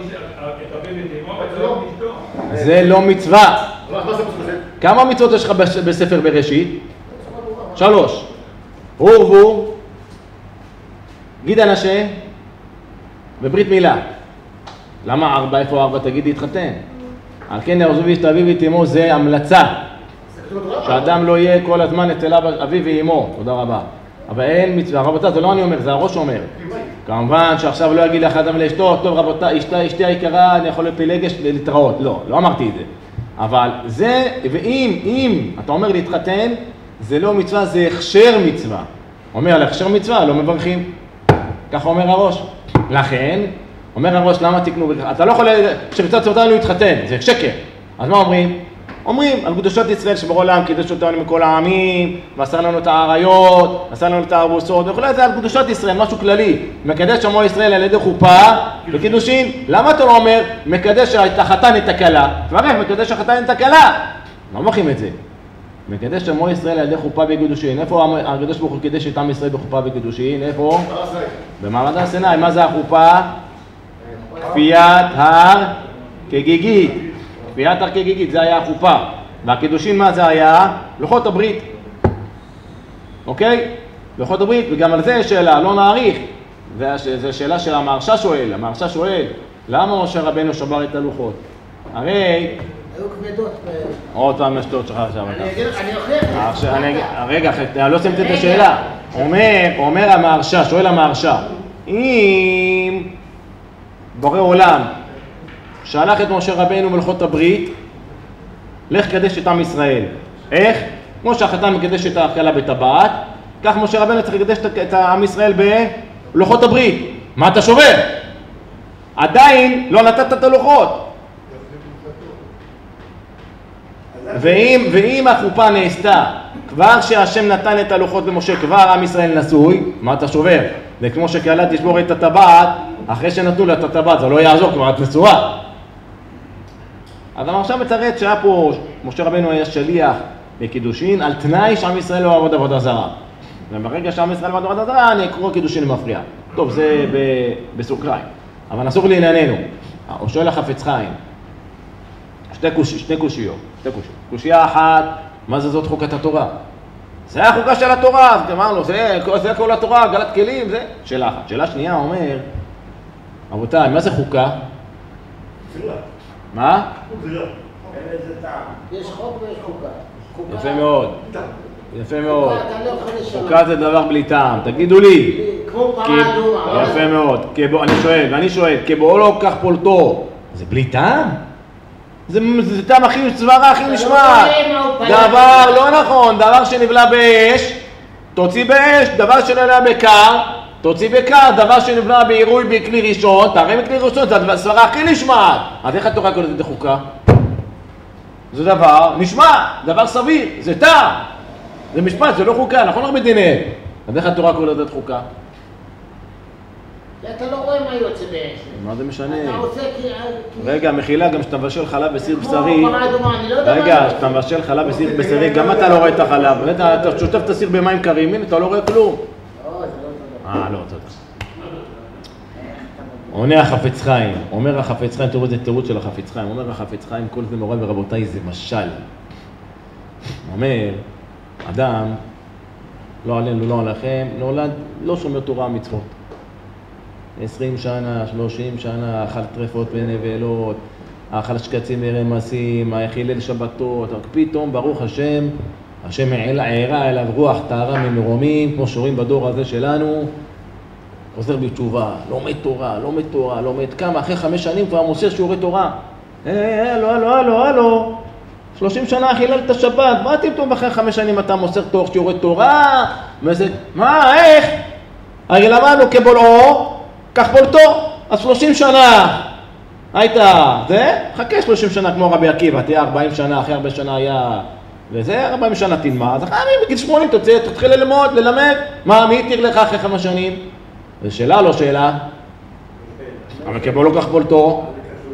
זה לא מצווה. כמה מצוות יש לך בספר בראשית? 3. הורבו, גיד אנשה, וברית מילה. למה 4? איפה 4? תגיד להתחתן. על כן יעזוב איש את אביו ואת אמו, זה המלצה. שאדם לא יהיה כל הזמן אצל אביו ואמו. תודה רבה. אבל אין מצווה, רבותיי, זה לא אני אומר, זה הראש אומר. כמובן שעכשיו לא יגיד לאחד לאשתו, טוב רבותיי, אשתי היקרה, אני יכול לפילגש להתראות. לא אמרתי את זה. אבל זה, ואם אתה אומר להתחתן, זה לא מצווה, זה הכשר מצווה. אומר על הכשר מצווה, לא מברכים. ככה אומר הראש. לכן, אומר הראש, למה תקנו ברכת? אתה לא יכול שמצוות אותנו להתחתן, זה שקר. אז מה אומרים? אומרים על קדושות ישראל שבורא עולם קידש אותנו מכל העמים, ועשה לנו את העריות, עשה לנו את הארוסות, וכולי, זה על קדושות ישראל, משהו כללי. מקדש עמו ישראל על ידי חופה וקידושין. למה אתה לא אומר מקדש את החתן את הכלה? תברך, מקדש החתן את הכלה. לא מוכרים את זה. מקדש עמו ישראל על ידי חופה וקידושין. איפה הקדוש ברוך הוא קידש את עם ישראל בחופה וקידושין? איפה? במעמד הר סיני. מה זה החופה? כפיית הר כגיגית. כפיית הר כגיגית, זה היה החופה. והקידושין מה זה היה? לוחות הברית. אוקיי? לוחות הברית, וגם על זה יש שאלה, לא נאריך. זו שאלה של המהרש"א שואל. המהרש"א שואל, למה משה רבנו שבר את הלוחות? הרי... היו כבדות. עוד פעם השטות שלך עכשיו. אני אוכיח. רגע, לא סיימתי את השאלה. אומר המהרש"א, שואל המהרש"א, אם בורא עולם שלח את משה רבנו מלוחות הברית, לך קדש את עם ישראל. איך? כמו שהחתן מקדש את הכלה בטבעת, כך משה רבנו צריך לקדש את עם ישראל בלוחות הברית. מה אתה שובר? עדיין לא נתת את הלוחות. ואם החופה נעשתה, כבר שהשם נתן את הלוחות למשה, כבר עם ישראל נשוי, מה אתה שובר? זה כמו שכלה תשבור את הטבעת, אחרי שנתנו לה את הטבעת, זה לא יעזור, כבר את נשואה. אז עכשיו מצרץ שהיה פה, משה רבנו היה שליח לקידושין, על תנאי שעם ישראל לא עבוד עבודה זרה. וברגע שעם ישראל עבוד עבודה זרה, אני אקרוא קידושין למפריע. טוב, זה בסוגריים. אבל נסור לענייננו. הוא שואל החפץ חיים. שתי קושיות. קושייה אחת, מה זה זאת חוקת התורה? זה החוקה של התורה, אז אמרנו, זה כל התורה, גלת כלים, זה שאלה אחת. שאלה שנייה אומר, רבותיי, מה זה חוקה? גזירה. מה? גזירה. אין איזה טעם. יש חוק ויש חוקה. יפה מאוד. יפה מאוד. אתה לא יכול לשנות. חוקה זה דבר בלי טעם, תגידו לי. כמו פרה אדומה. יפה מאוד. אני שואל, כבואו לא כך פולטו, זה בלי טעם? זה טעם הכי סברה, הכי נשמע. דבר לא נכון, דבר שנבלע באש, תוציא באש, דבר שנבלע בקר, תוציא בקר, דבר שנבלע בעירוי בכלי ראשון, תראה בכלי ראשון, זה הסברה הכי נשמעת. אז איך התורה קוראת את החוקה? זה דבר נשמע, דבר סביר, זה טעם. זה משפט, זה לא חוקה, נכון הרבה דינים. אז איך התורה קוראת את חוקה? אתה לא רואה מה יוצא באש. מה זה משנה? אתה עושה כי... רגע, מחילה, גם שאתה מבשל חלב בסיר בשרי. כמו פרה אדומה, אני לא יודע מה... רגע, שאתה מבשל חלב בסיר בשרי, גם אתה לא רואה את החלב. אתה שוטף את הסיר במים קרים, הנה, אתה לא רואה כלום. לא, זה לא תודה. לא, תודה. עונה החפץ חיים, אומר החפץ חיים, תראו איזה תירוץ של החפץ חיים, אומר החפץ חיים, כל זה מורה ורבותיי, זה משל. אומר, אדם, לא עלינו, לא עליכם, נולד, לא שומר תורה מצוות. 20 שנה, 30 שנה, אכל טרפות ונבלות, אכל שקצים ורמסים, חילל שבתות, פתאום ברוך השם, השם העירה אליו רוח טהרה ממרומים, כמו שרואים בדור הזה שלנו, חוזר בתשובה, לומד תורה, לומד כמה, אחרי 5 שנים כבר מוסר שיעורי תורה. הלו, 30 שנה חילל את השבת, מה פתאום אחרי 5 שנים אתה מוסר שיעורי תורה? מה, איך? הרי למדנו כבולעו, כך בולטו, אז 30 שנה היית, זה? חכה 30 שנה כמו רבי עקיבא, תהיה 40 שנה, אחרי 40 שנה היה, וזה 40 שנה תלמד, אז אחרי בגיל 80 תתחיל ללמוד, ללמד, מה, מי יתיר לך אחרי 5 שנים? זו שאלה לא שאלה? אבל כבולו כך בולטו.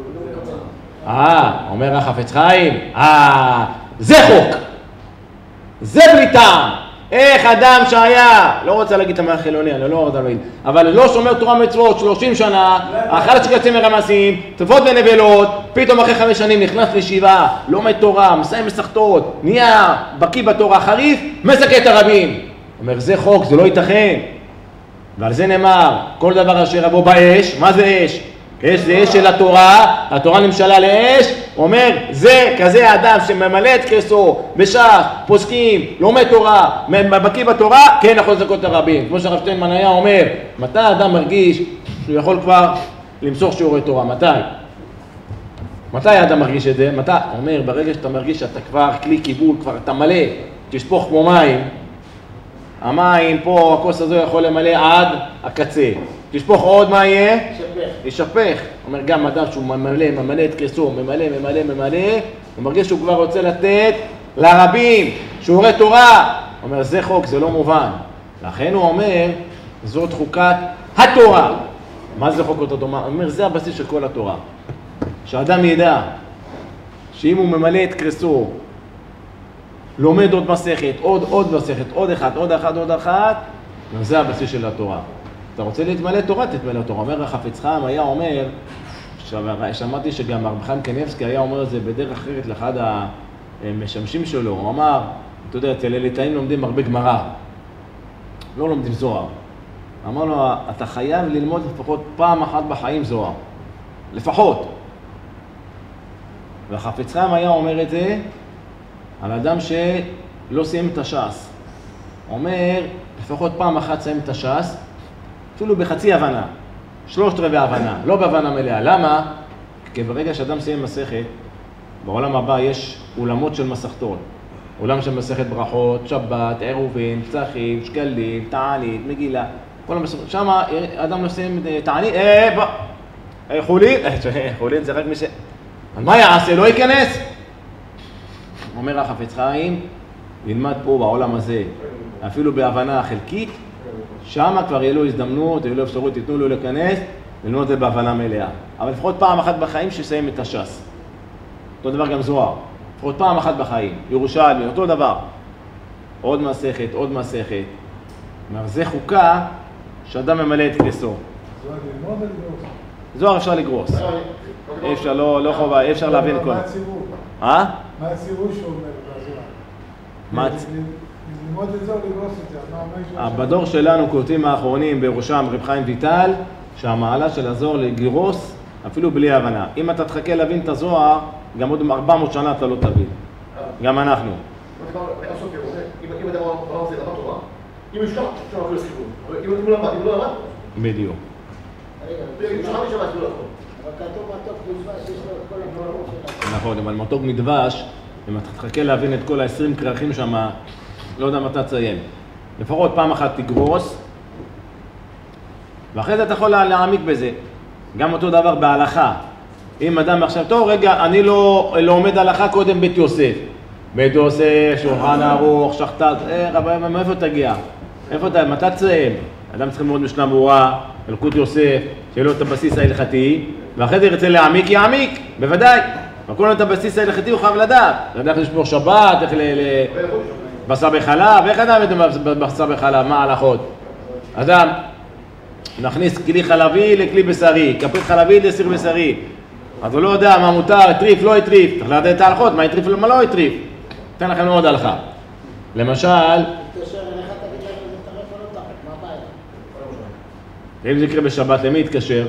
אומר החפץ חיים, זה חוק, זה בלי טעם. איך אדם שהיה, לא רוצה להגיד את המאה חילוני, אני לא רוצה להגיד, אבל לא שומר תורה מצוות 30 שנה, אכל שקצים ורמסים, טרפות ונבלות, פתאום אחרי 5 שנים נכנס לישיבה, לומד תורה, מסיים מסכתות, נהיה בקיא בתורה חריף, מזכה את הרבים. אומר, זה חוק, זה לא ייתכן. ועל זה נאמר, כל דבר אשר יבוא באש, מה זה אש? אש זה אש של התורה, התורה נמשלה לאש, אומר, זה כזה האדם שממלא את כסו, בש"ס, פוסקים, לומד תורה, בקיא בתורה, כן יכול לזכות את הרבים. כמו שהרב שטיינמן היה אומר, מתי האדם מרגיש שהוא יכול כבר למסור שיעורי תורה? מתי האדם מרגיש את זה? מתי? אומר, ברגע שאתה מרגיש שאתה כבר כלי קיבול, כבר אתה מלא, תשפוך כמו מים, המים פה, הכוס הזו יכול למלא עד הקצה. תשפוך עוד, מה יהיה? ישפך. אומר גם אדם שהוא ממלא את כסו, ממלא, הוא מרגיש שהוא כבר רוצה לתת לרבים, שיעורי תורה. אומר, זה חוק, זה לא מובן. לכן הוא אומר, זאת חוקת התורה. מה זה חוקות התורה? הוא אומר, זה הבסיס של כל התורה. שהאדם ידע שאם הוא ממלא את כסו, לומד עוד מסכת, עוד מסכת, עוד אחת, זה הבסיס של התורה. אתה רוצה להתמלא תורה, תתמלא תורה. אומר החפץ חיים היה אומר, שמעתי שגם הרב חיים קניבסקי היה אומר את זה בדרך אחרת לאחד המשמשים שלו. הוא אמר, אתה יודע, אצל הליטאים לומדים הרבה גמרא, לא לומדים זוהר. אמר לו, אתה חייב ללמוד לפחות פעם אחת בחיים זוהר. לפחות. והחפץ חיים היה אומר את זה על אדם שלא סיים את הש"ס. אומר, לפחות פעם אחת סיים את הש"ס, אפילו בחצי הבנה, 3/4 הבנה, לא בהבנה מלאה. למה? כי ברגע שאדם סיים מסכת, בעולם הבא יש אולמות של מסכתות. עולם של מסכת ברכות, שבת, עירובין, פסחים, שקלים, תענית, מגילה. כל המסכות. שם אדם לא סיים תענית, חולין זה רק מי ש... אז מה יעשה? לא ייכנס? אומר החפץ חיים, ילמד פה בעולם הזה, אפילו בהבנה חלקית, שם כבר יהיה לו הזדמנות, יהיה לו אפשרות, תיתנו לו להיכנס, ללמוד את זה בהבנה מלאה. אבל לפחות פעם אחת בחיים שסיים את הש"ס. אותו דבר גם זוהר. לפחות פעם אחת בחיים. ירושלמי, אותו דבר. עוד מסכת. אומר, זה חוקה שאדם ממלא את כסו. זוהר ללמוד או לגרוס? זוהר אפשר לגרוס. אפשר, לא חובה, אי אפשר להבין כל... מה הצירוף? מה הצירוף שהוא אומר בזוהר? ללמוד את זה או לגרוס את זה? בדור שלנו כותבים האחרונים בראשם רב חיים ויטל, שהמעלה של הזוהר לגירוס אפילו בלי הבנה. אם אתה תחכה להבין את הזוהר, גם עוד 400 שנה אתה לא תבין. גם אנחנו. אם אדם אמר זה דבר תורה, אם ישכח, אפשר להביא לסחיבות. אם לא למד, בדיוק. אם שכחתי שמה, אפילו לא יכול. אבל כתוב מתוק מדבש, יש לו את כל הדברים שלנו. נכון, אבל מתוק מדבש, אם אתה תחכה להבין את כל ה-20 כרכים שם, לא יודע מתי תסיים. לפחות פעם אחת תגרוס, ואחרי זה אתה יכול להעמיק בזה. גם אותו דבר בהלכה. אם אדם עכשיו, טוב רגע, אני לא עומד הלכה קודם בית יוסף. בית יוסף, שולחן ערוך, שחטת, רבי, מאיפה תגיע? מתי תסיים? אדם צריך ללמוד משנה ברורה, אלוקות יוסף, שיהיה לו את הבסיס ההלכתי, ואחרי זה ירצה להעמיק, יעמיק, בוודאי. וכל לו את הבסיס ההלכתי הוא חייב לדעת. לדעת איך לשמור שבת, איך בשר בחלב, איך אדם בשר בחלב, מה ההלכות? אדם, נכניס כלי חלבי לכלי בשרי, כפית חלבית לסיר בשרי. אז הוא לא יודע מה מותר, הטריף, לא הטריף. צריך לדעת את ההלכות, מה הטריף ומה לא הטריף. אתן לכם עוד הלכה. למשל... תתקשר אליך, תגיד לנו איזה טרף או לא טרף, מה הבעיה? אם זה יקרה בשבת, למי יתקשר?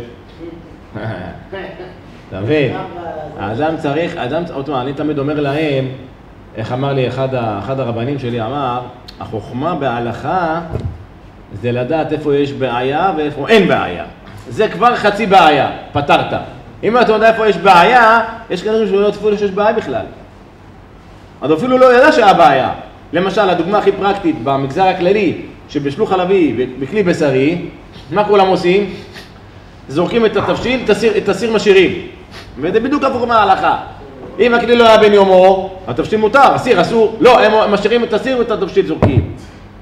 אתה מבין? האדם צריך, אני תמיד אומר להם, איך אמר לי אחד הרבנים שלי, אמר, החוכמה בהלכה זה לדעת איפה יש בעיה ואיפה אין בעיה. זה כבר חצי בעיה, פתרת. אם אתה יודע איפה יש בעיה, יש כנראה שלא יצפו שיש בעיה בכלל. אז אפילו לא ידע שהיה בעיה. למשל, הדוגמה הכי פרקטית במגזר הכללי, שבשלוח חלבי בכלי בשרי, מה כולם עושים? זורקים את התבשיל, את הסיר משאירים. וזה בדיוק הפוך מההלכה. אם הכלי לא היה בן יומו, התבשיל מותר, הסיר אסור. לא, הם משאירים את הסיר ואת התבשיל זורקים.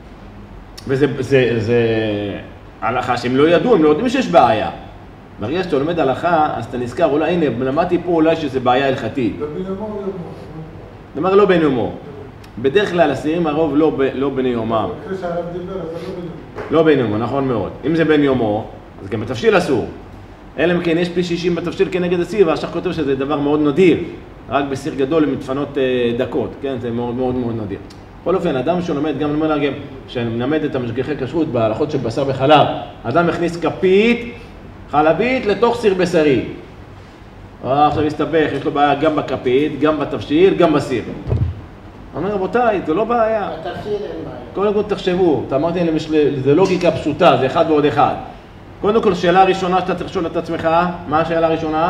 וזה הלכה שהם לא ידעו, הם לא יודעים שיש בעיה. ברגע שאתה לומד הלכה, אז אתה נזכר, אולי, הנה, למדתי פה אולי שזה בעיה הלכתית. לא בן יומו או יומו? זאת אומרת, לא בן יומו. בדרך כלל, הסירים הרוב לא בן יומם. אחרי שהרב דיבר, אז לא בן יומו. לא בן יומו, נכון מאוד. אם זה בן יומו, אז גם בתבשיל אסור. אלא אם כן, יש פי 60 בתבשיל כנגד הסיר, והשח כותב שזה דבר מאוד נדיר. רק בסיר גדול הם מתפנות דקות, כן? זה מאוד מאוד מאוד נדיר. בכל אופן, אדם שלומד, גם נאמר גם, שמלמד את המשגיחי כשרות בהלכות של בשר וחלב, אדם מכניס כפית חלבית לתוך סיר בשרי. עכשיו מסתבך, יש לו בעיה גם בכפית, גם בתבשיל, גם בסיר. אומר, רבותיי, זה לא בעיה. בתבשיל אין בעיה. קודם כל תחשבו, אתה אמרתי להם, זה לוגיקה פשוטה, זה אחד ועוד אחד. קודם כל, שאלה ראשונה שאתה צריך לשאול את עצמך, מה השאלה הראשונה?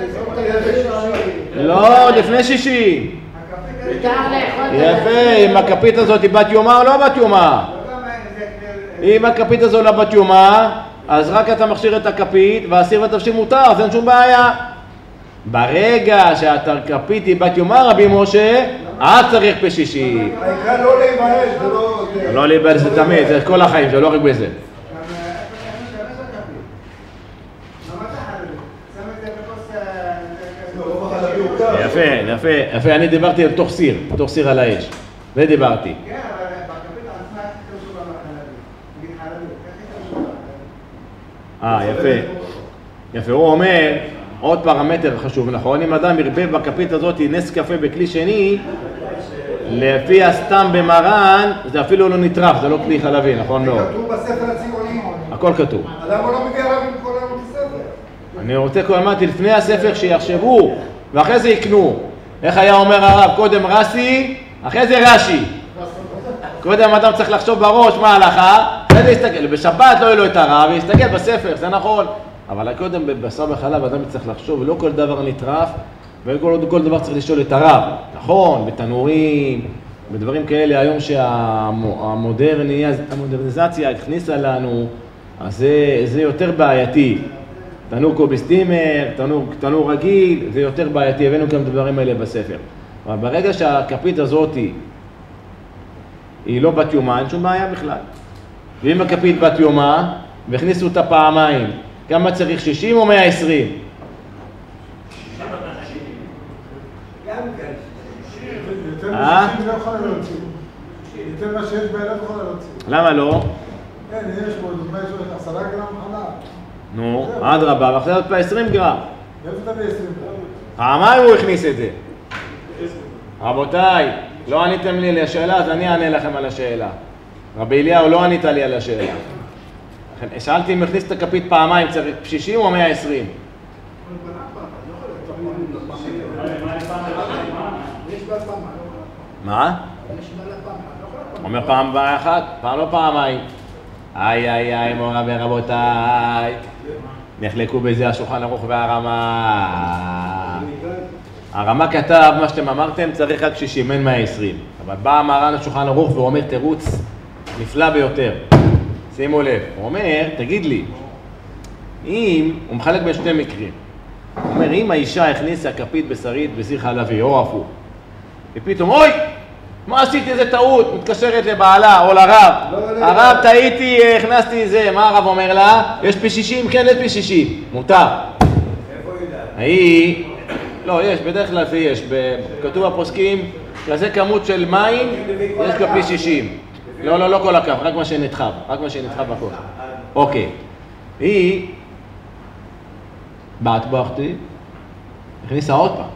לא, לפני 60. יפה, אם הכפית הזאת היא בת יומה או לא בת יומה? אם הכפית הזאת לא בת יומה, אז רק אתה מכשיר את הכפית, והסיר והתבשיל מותר, אז אין שום בעיה. ברגע שהכפית היא בת יומה, רבי משה, אז צריך ב-60. העיקר לא להיבהל, זה לא... לא להיבהל זה תמיד, זה כל החיים, זה לא רק בזה. יפה, אני דיברתי על תוך סיר על האש. זה דיברתי. כן, אבל בכפית עצמה יפה. יפה, הוא אומר, עוד פרמטר חשוב, נכון? אם אדם ירבב בכפית הזאת נס קפה בכלי שני, לפי הסתם במרן, זה אפילו לא נטרף, זה לא כלי חלבי, נכון? לא. זה כתוב בספר הציוני. הכל כתוב. למה הוא לא מביא הרב עם כל היום בספר? אני רוצה כל אמרתי, לפני הספר שיחשבו, ואחרי זה יקנו. איך היה אומר הרב? קודם רסי, אחרי זה רש"י. קודם אדם צריך לחשוב בראש מה ההלכה, אחרי זה יסתכל. בשבת לא יהיה לו את הרב, ויסתכל בספר, זה נכון. אבל קודם בבשר בחלב אדם צריך לחשוב, לא כל דבר נטרף, וכל דבר צריך לשאול את הרב. נכון, בתנורים, בדברים כאלה, היום שהמודרניזציה הכניסה לנו, אז זה יותר בעייתי. תנור קוביסטימר, תנור רגיל, זה יותר בעייתי, הבאנו גם דברים האלה בספר. אבל ברגע שהכפית הזאת היא לא בת יומה, אין שום בעיה בכלל. ואם הכפית בת יומה, והכניסו אותה פעמיים, כמה צריך 60 או 120? יותר מ-60 לא יכולה להוציא. יותר מה שיש בעיה לא יכולה להוציא. למה לא? כן, יש פה דוגמה, יש לו 10 גרם חלב. נו, אדרבה, ואחרי עוד פעם 20 גרם. איפה אתה ב-20 גרם? פעמיים הוא הכניס את זה. רבותיי, לא עניתם לי לשאלה, אז אני אענה לכם על השאלה. רבי אליהו, לא ענית לי על השאלה. שאלתי אם הכניס את הכפית פעמיים, צריך 60 או 120? מה? אומר פעם אחת, פעם לא פעמיים. איי, מורה ורבותיי. נחלקו בזה השולחן ערוך והרמה. הרמה כתב, מה שאתם אמרתם, צריך רק 60, אין 120. אבל בא המרן השולחן ערוך ואומר תירוץ נפלא ביותר. שימו לב, הוא אומר, תגיד לי, אם, הוא מחלק בין שני מקרים. הוא אומר, אם האישה הכניסה כפית בשרית בסיר חלבי, או הפוך, ופתאום, אוי, מה עשיתי איזה טעות? מתקשרת לבעלה או לרב. הרב, טעיתי, הכנסתי זה. מה הרב אומר לה? יש פי 60? כן, יש פי 60. מותר. איפה היא? לא, יש, בדרך כלל יש. כתוב בפוסקים, כזה כמות של מים, יש גם פי 60. לא כל הקו, רק מה שנדחב. רק מה שנדחב בכוס. אוקיי. היא, בהטבחתי, הכניסה עוד פעם.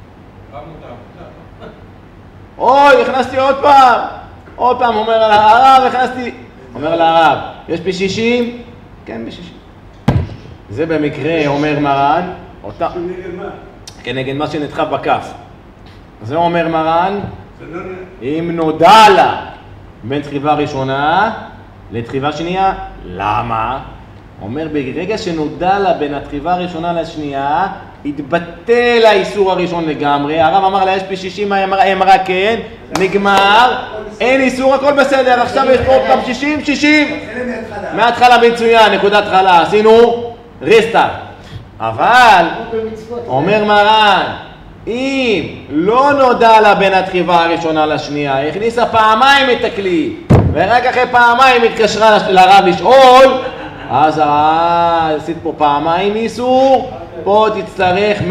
אוי, הכנסתי עוד פעם, אומר לה, הרב, הכנסתי, אומר לה, הרב, יש פי 60? כן, פי 60. זה במקרה, אומר מרן, אותה... כנגד מה שנדחף בכף. זה אומר מרן, אם נודע לה בין תחיבה ראשונה לתחיבה שנייה, למה? אומר, ברגע שנודע לה בין התחיבה הראשונה לשנייה, התבטל האיסור הראשון לגמרי, הרב אמר לה, יש פי 60, היא אמרה כן, נגמר, אין איסור, הכל בסדר, עכשיו יש פה פעם 60, מההתחלה מצוין, נקודת התחלה, עשינו ריסטארט. אבל, אומר מרן, אם לא נודע לה בין התחיבה הראשונה לשנייה, הכניסה פעמיים את הכלי, ורק אחרי פעמיים התקשרה לרב לשאול, אז עשית פה פעמיים איסור, פה תצטרך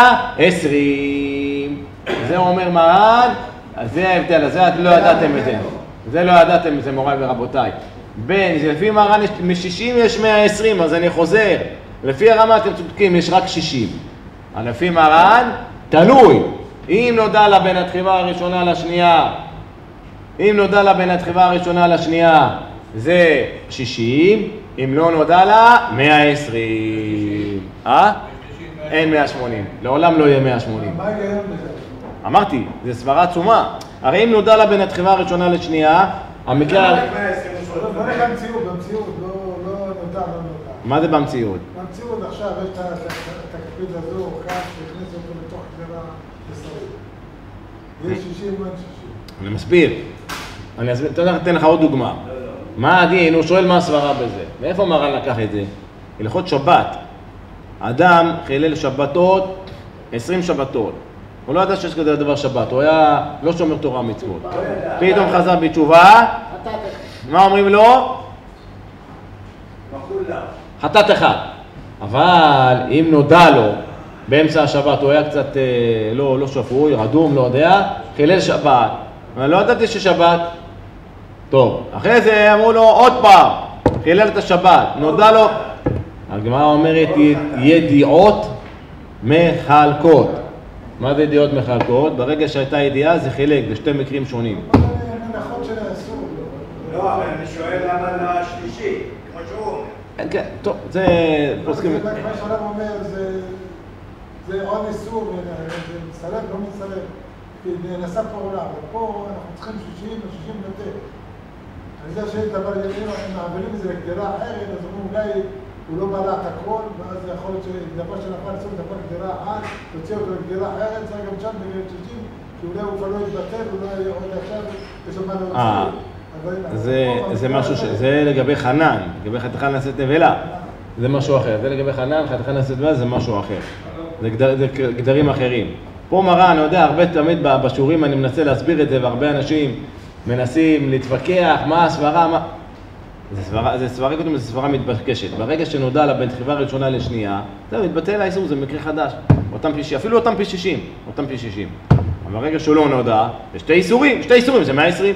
120. זה אומר מרן, אז זה ההבדל, זה לא ידעתם את זה. זה לא ידעתם את זה, מוריי ורבותיי. לפי מרן מ-60 יש 120, אז אני חוזר. לפי הרמה אתם צודקים, יש רק 60. לפי מרן, תלוי. אם נודע לה בין התחיבה הראשונה לשנייה, זה 60, אם לא נודע לה, 120. אין 180. לעולם לא יהיה 180. מה ההיגיון בזה? אמרתי, זו סברה עצומה. הרי אם נודע לה בין התחיבה הראשונה לשנייה, המקרה... בוא נראה במציאות, לא נודע. מה זה במציאות? במציאות עכשיו יש את הכפית הזו, כאן שהכניס אותו לתוך גזירה בשרית. יש 60 עד 60. אני מסביר. אני אתן לך עוד דוגמה. מה הדין? הוא שואל מה הסברה בזה. מאיפה מרן לקח את זה? הלכות שבת. אדם חילל שבתות, 20 שבתות. הוא לא ידע שיש כזה דבר שבת, הוא היה לא שומר תורה מצוות. פתאום חזר בתשובה, מה אומרים לו? חטאת אחד. אבל אם נודע לו באמצע השבת, הוא היה קצת לא שפוי, רדום, לא יודע, חילל שבת. אני לא ידעתי ששבת. טוב, אחרי זה אמרו לו עוד פעם, חילל את השבת, נודע לו. הגמרא אומרת ידיעות מחלקות. מה זה ידיעות מחלקות? ברגע שהייתה ידיעה זה חילק, זה שתי מקרים שונים. מה זה מנחות שנעשו? לא, אבל אני שואל למה לא השלישי, כמו שהוא אומר. כן, טוב, זה פוסקים... מה שהעולם אומר זה עוד איסור, זה מצטרף, לא מצטרף. כי נעשה פעולה, ופה אנחנו צריכים 60 או 60 לתת. אני יודע שיש דבר ימים, אנחנו מעבירים את זה לגדירה אחרת, אז אולי הוא לא בלע את הכל, ואז יכול להיות שדבר שנפל לעשות דבר גדירה אחת, תוציא אותו לגדירה אחרת, זה גם שם בגלל 60, שאולי הוא כבר לא יתבטל, אולי עוד עכשיו יש לו מה להוציא. זה משהו זה לגבי חנן, לגבי חתיכה נעשית נבלה, זה משהו אחר. זה לגבי חנן, חתיכה נעשית נבלה זה משהו אחר. זה גדרים אחרים. פה מרן, אני יודע, הרבה תמיד בשיעורים אני מנסה להסביר את זה, והרבה אנשים מנסים להתווכח, מה הסברה, מה... זה סברה קודם, זה סברה מתבקשת. ברגע שנודע לה בין תחיבה ראשונה לשנייה, זה מתבטל האיסור, זה מקרה חדש. אפילו אותם פי 60, אותם פי 60. אבל ברגע שהוא לא נודע, יש שתי איסורים, זה 120.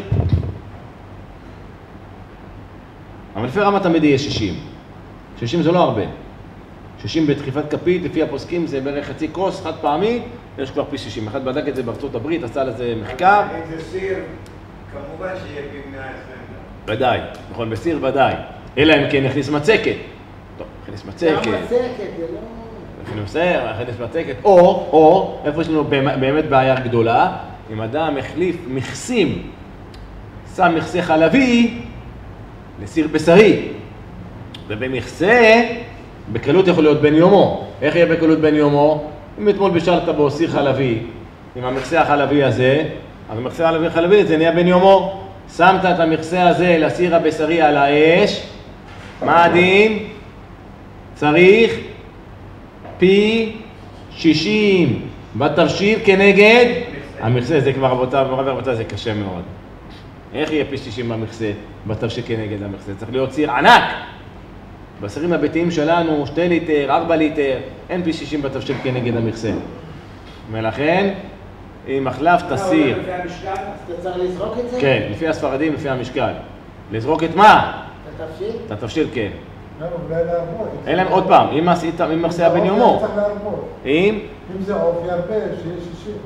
אבל לפי רמה תמיד יהיה 60. 60 זה לא הרבה. 60 בתחיפת כפית, לפי הפוסקים זה בערך חצי כוס, חד פעמי, יש כבר פי 60. אחד בדק את זה בארצות הברית, עשה לזה מחקר. אם זה סיר, כמובן שיהיה פי 120. ודאי, נכון, בסיר ודאי. אלא אם כן הכניס מצקת. טוב, הכניס מצקת. גם מצקת, זה לא... הכניס מצקת. או, איפה יש לנו באמת בעיה גדולה, אם אדם החליף מכסים, שם מכסה חלבי לסיר בשרי. ובמכסה, בקלות יכול להיות בן יומו. איך יהיה בקלות בן יומו? אם אתמול בישלת בו סיר חלבי, עם המכסה החלבי הזה, אז המכסה החלבי זה נהיה בן יומו. שמת את המכסה הזה לסיר הבשרי על האש, מה הדין? צריך פי 60 בתבשיל כנגד המכסה. זה כבר רבותיי, זה קשה מאוד. איך יהיה פי 60 במכסה, בתבשיל כנגד המכסה? צריך להיות סיר ענק. בסירים הביתיים שלנו 2 ליטר, 4 ליטר, אין פי 60 בתבשיל כנגד המכסה. ולכן, אם החלפת סיר... אז אתה צריך לזרוק את זה? כן, לפי הספרדים, לפי המשקל. לזרוק את מה? את התבשיל? את התבשיל, כן. אולי להרבות. אין להם עוד פעם, אם מחסה בן יומו. צריך להרבות. אם זה עוף ירבה, שיהיה 60.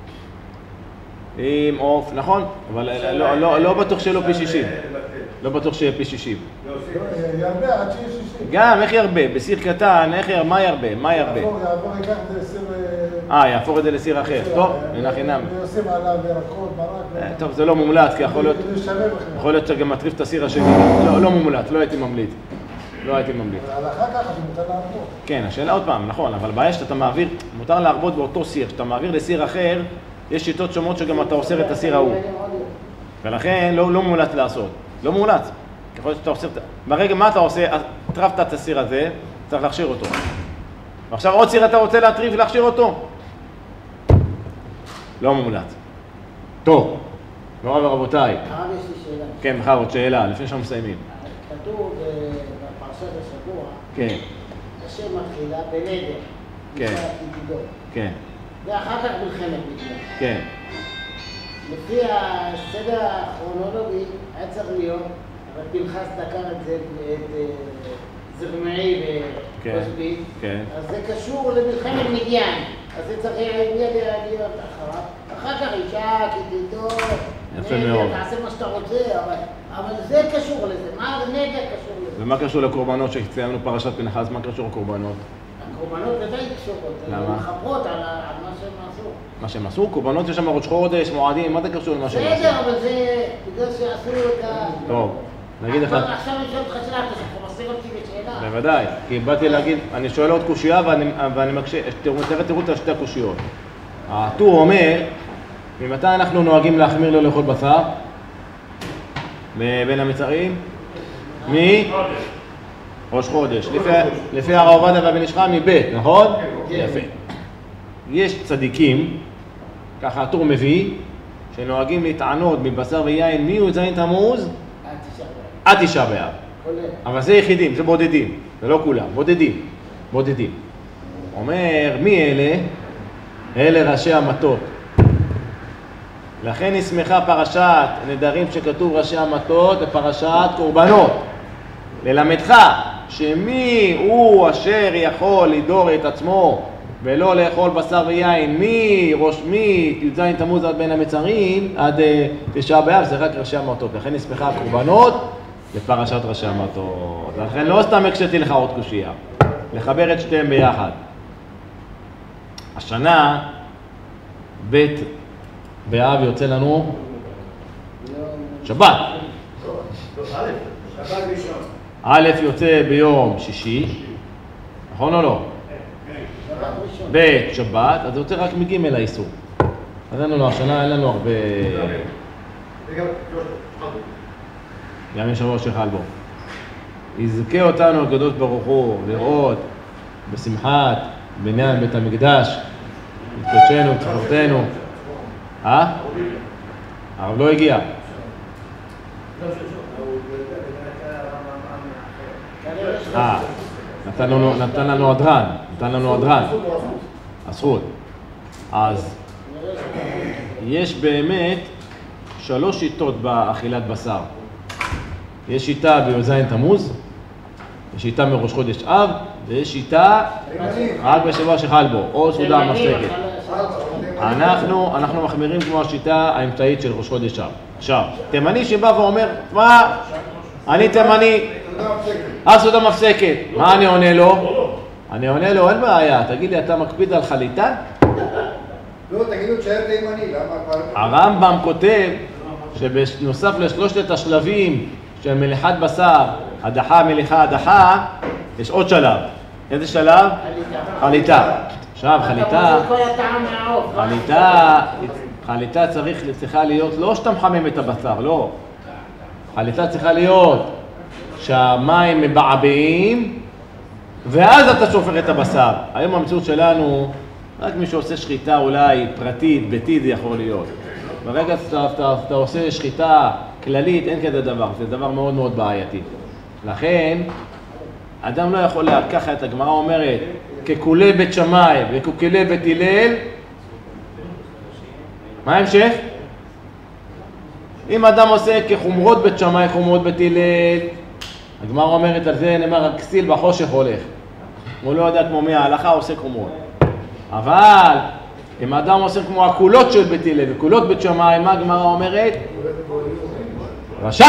אם עוף, נכון, אבל לא בטוח שיהיה לו פי 60. לא בטוח שיהיה פי 60. ירבה עד שיהיה 60. גם, איך ירבה? בסיר קטן, מה ירבה? מה ירבה? יעבור, ייקח את זה לסיר... יהפוך את זה לסיר אחר. טוב, הנה חינם. ועושים עליו ירקות, ברק... טוב, זה לא מומלץ, כי יכול להיות שגם מטריף את הסיר השני. לא מומלץ, לא הייתי ממליץ. אבל אחר כך זה מותר להרבות. כן, השאלה עוד פעם, נכון, אבל בעיה שאתה מעביר, מותר להרבות באותו סיר. כשאתה מעביר לסיר אחר, יש שיטות שונות שגם אתה אוסר את הסיר ההוא. ולכן לא מומלץ לעשות. לא מומלץ. ככל שאתה אוסר... ברגע מה אתה עושה, טרפת את הסיר הזה, צריך להכשיר אותו. ועכשיו עוד סיר אתה רוצה להטריף ולהכשיר אותו? לא מומלץ. טוב, מוריי ורבותיי. הרב, יש לי שאלה. כן, מחר עוד שאלה, לפני שאנחנו מסיימים. כתוב בפרשת השבוע, כן, השם מתחילה בנדר. כן. מצוות ידידות. כן, ואחר כך מלחמת מדיין. כן. לפי הסדר הכרונולוגי היה צריך להיות, אבל פנחס דקר את זה, את זרמעי וקוסבי, אז זה קשור למלחמת מדיין. אז זה צריך להיות אחריו. אחר כך אישה, כתידות, יפה מאוד. תעשה מה שאתה רוצה, אבל זה קשור לזה. מה נדר קשור לזה? ומה קשור לקורבנות שציינו פרשת פנחס? מה קשור לקורבנות? הקורבנות ודאי קשורות, הן מחברות על מה שהם עשו. מה שהם עשו? קורבנות יש שם ראש חודש, מועדים, מה זה קשור למה שהם עשו? בסדר, אבל זה בגלל שעשו את ה... טוב, נגיד לך... עכשיו אני שואל אותך שאלה, אתה מחזיר אותי בשאלה. בוודאי, כי באתי להגיד, אני שואל עוד קושייה ואני מקשה, תראו את שתי הקושיות. הטור אומר, ממתי אנחנו נוהגים להחמיר לא לאכול בשר? בין המצרים? ראש חודש. לפי הרב עובדיה והבן איש חי מבית, נכון? יפה. יש צדיקים, ככה הטור מביא, שנוהגים להתענות מבשר ויין מי"ז תמוז עד תשעה באב. אבל זה יחידים, זה בודדים, זה לא כולם, בודדים. אומר, מי אלה? אלה ראשי המטות. לכן נסמכה פרשת נדרים שכתוב ראשי המטות בפרשת קורבנות. ללמדך שמי הוא אשר יכול לדור את עצמו ולא לאכול בשר ויין מי"ז תמוז עד בין המצרים עד תשעה באב, זה רק ראשי המטות. לכן נסמכה הקורבנות לפרשת ראשי המטות. לכן לא סתם הקשיתי לך עוד קושייה, לחבר את שתיהם ביחד. השנה ב' באב יוצא לנו שבת. א' יוצא ביום שישי, נכון או לא? ב' שבת, אז יוצא רק מג' האיסור. אז אין לנו השנה, אין לנו הרבה... גם יש שבוע שחל בו. יזכה אותנו הקדוש ברוך הוא לראות בשמחת בניין בית המקדש, התקדשנו, צחרתנו. הרב לא הגיע. נתן לנו הדרן, הזכות. אז יש באמת 3 שיטות באכילת בשר. יש שיטה בי"ז תמוז, יש שיטה מראש חודש אב, ויש שיטה רק בשבוע שחל בו, או סעודה מפסקת. אנחנו מחמירים כמו השיטה האמצעית של ראש חודש אב. עכשיו, תימני שבא ואומר, מה? אני תימני, סעודה מפסקת. מה אני עונה לו? אני עונה לו, אין בעיה, תגיד לי, אתה מקפיד על חליטה? לא, תגידו שהיה תימני, למה? הרמב"ם כותב שבנוסף לשלושת השלבים של מליחת בשר, הדחה, מליחה, הדחה, יש עוד שלב. איזה שלב? חליטה. עכשיו, חליטה צריכה להיות, לא שאתה מחמם את הבשר, לא. חליטה צריכה להיות שהמים מבעבעים, ואז אתה שופך את הבשר. היום המציאות שלנו, רק מי שעושה שחיטה אולי פרטית, ביתית, זה יכול להיות. ברגע שאתה עושה שחיטה כללית, אין כזה דבר, זה דבר מאוד מאוד בעייתי. לכן, אדם לא יכול לקחת את הגמרא אומרת, ככולי בית שמאי וככולי בית הלל, מה ההמשך? אם אדם עושה כחומרות בית שמאי, חומרות בית הלל, הגמרא אומרת על זה, נאמר, הכסיל בחושך הולך. הוא לא יודע כמו מי ההלכה, עושה חומרות. אבל אם אדם עושה כמו הכולות של בית הלל וכולות בית שמאי, מה הגמרא אומרת? רשע!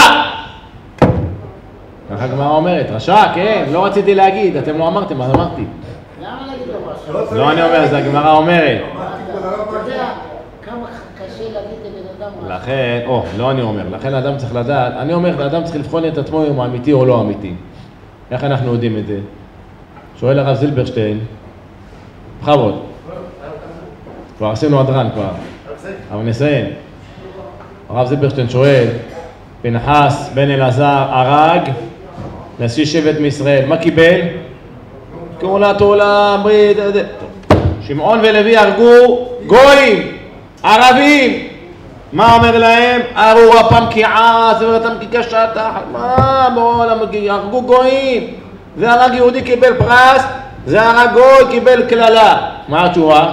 ככה הגמרא אומרת, רשע, כן, לא רציתי להגיד, אתם לא אמרתם, אז אמרתי. למה להגיד לו רשע? לא אני אומר, זה הגמרא אומרת. אתה יודע כמה קשה להגיד לבן אדם רשע. לכן, לא אני אומר, לכן האדם צריך לדעת, אני אומר, האדם צריך לבחון את עצמו אם הוא אמיתי או לא אמיתי. איך אנחנו יודעים את זה? שואל הרב זילברשטיין, בכבוד. כבר עשינו הדרן כבר, אבל נסיים. הרב זילברשטיין שואל, פנחס בן אלעזר הרג נשיא שבט מישראל, מה קיבל? גאולת עולם, ברית, שמעון ולוי הרגו גויים, ערבים. מה אומר להם? הרגו הפעם קיעה, סברתם כקשה תחת, מה בעולם, הרגו גויים. זה הרג יהודי קיבל פרס, זה הרג גוי קיבל כללה. מה התשובה?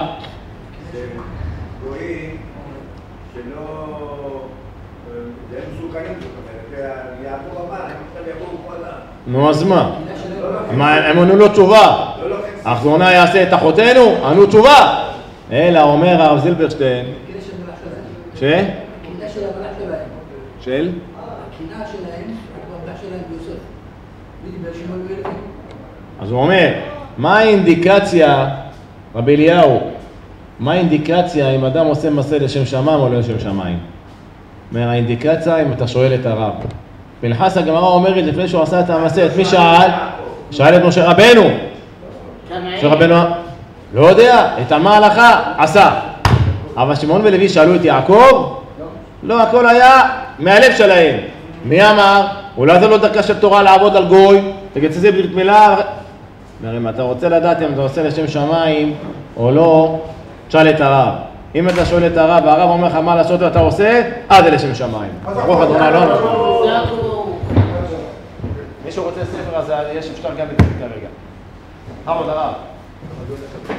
גויים שלא... זה מסוכנים, זאת אומרת, יעבור אמר, הם עכשיו יבואו כל ה... נו אז מה? הם ענו לו תשובה. האחרונה יעשה את אחותינו, ענו תשובה. אלא אומר הרב זילברשטיין, ש? הקנאה של המלאך שלהם. של? הקנאה שלהם, המלאך שלהם יוסף. אז הוא אומר, מה האינדיקציה, רבי אליהו, מה האינדיקציה אם אדם עושה מעשה לשם שמיים או לא לשם שמיים? אומר, האינדיקציה אם אתה שואל את הרב. פנחס הגמרא אומרת לפני שהוא עשה את המעשה, את מי שאל? שאל את משה רבנו. משה רבנו, לא יודע, את מה ההלכה? עשה. אבל שמעון ולוי שאלו את יעקב? לא, הכל היה מהלב שלהם. מי אמר? אולי זה לא דרכה של תורה לעבוד על גוי, תגצזי ברית מילה. אם אתה רוצה לדעת אם אתה עושה לשם שמיים או לא, תשאל את הרב. אם אתה שואל את הרב והרב אומר לך מה לעשות ואתה עושה, זה לשם שמיים. רוח אדוני לא נכון. מישהו רוצה ספר אז יש אפשר גם את זה כרגע. הרב.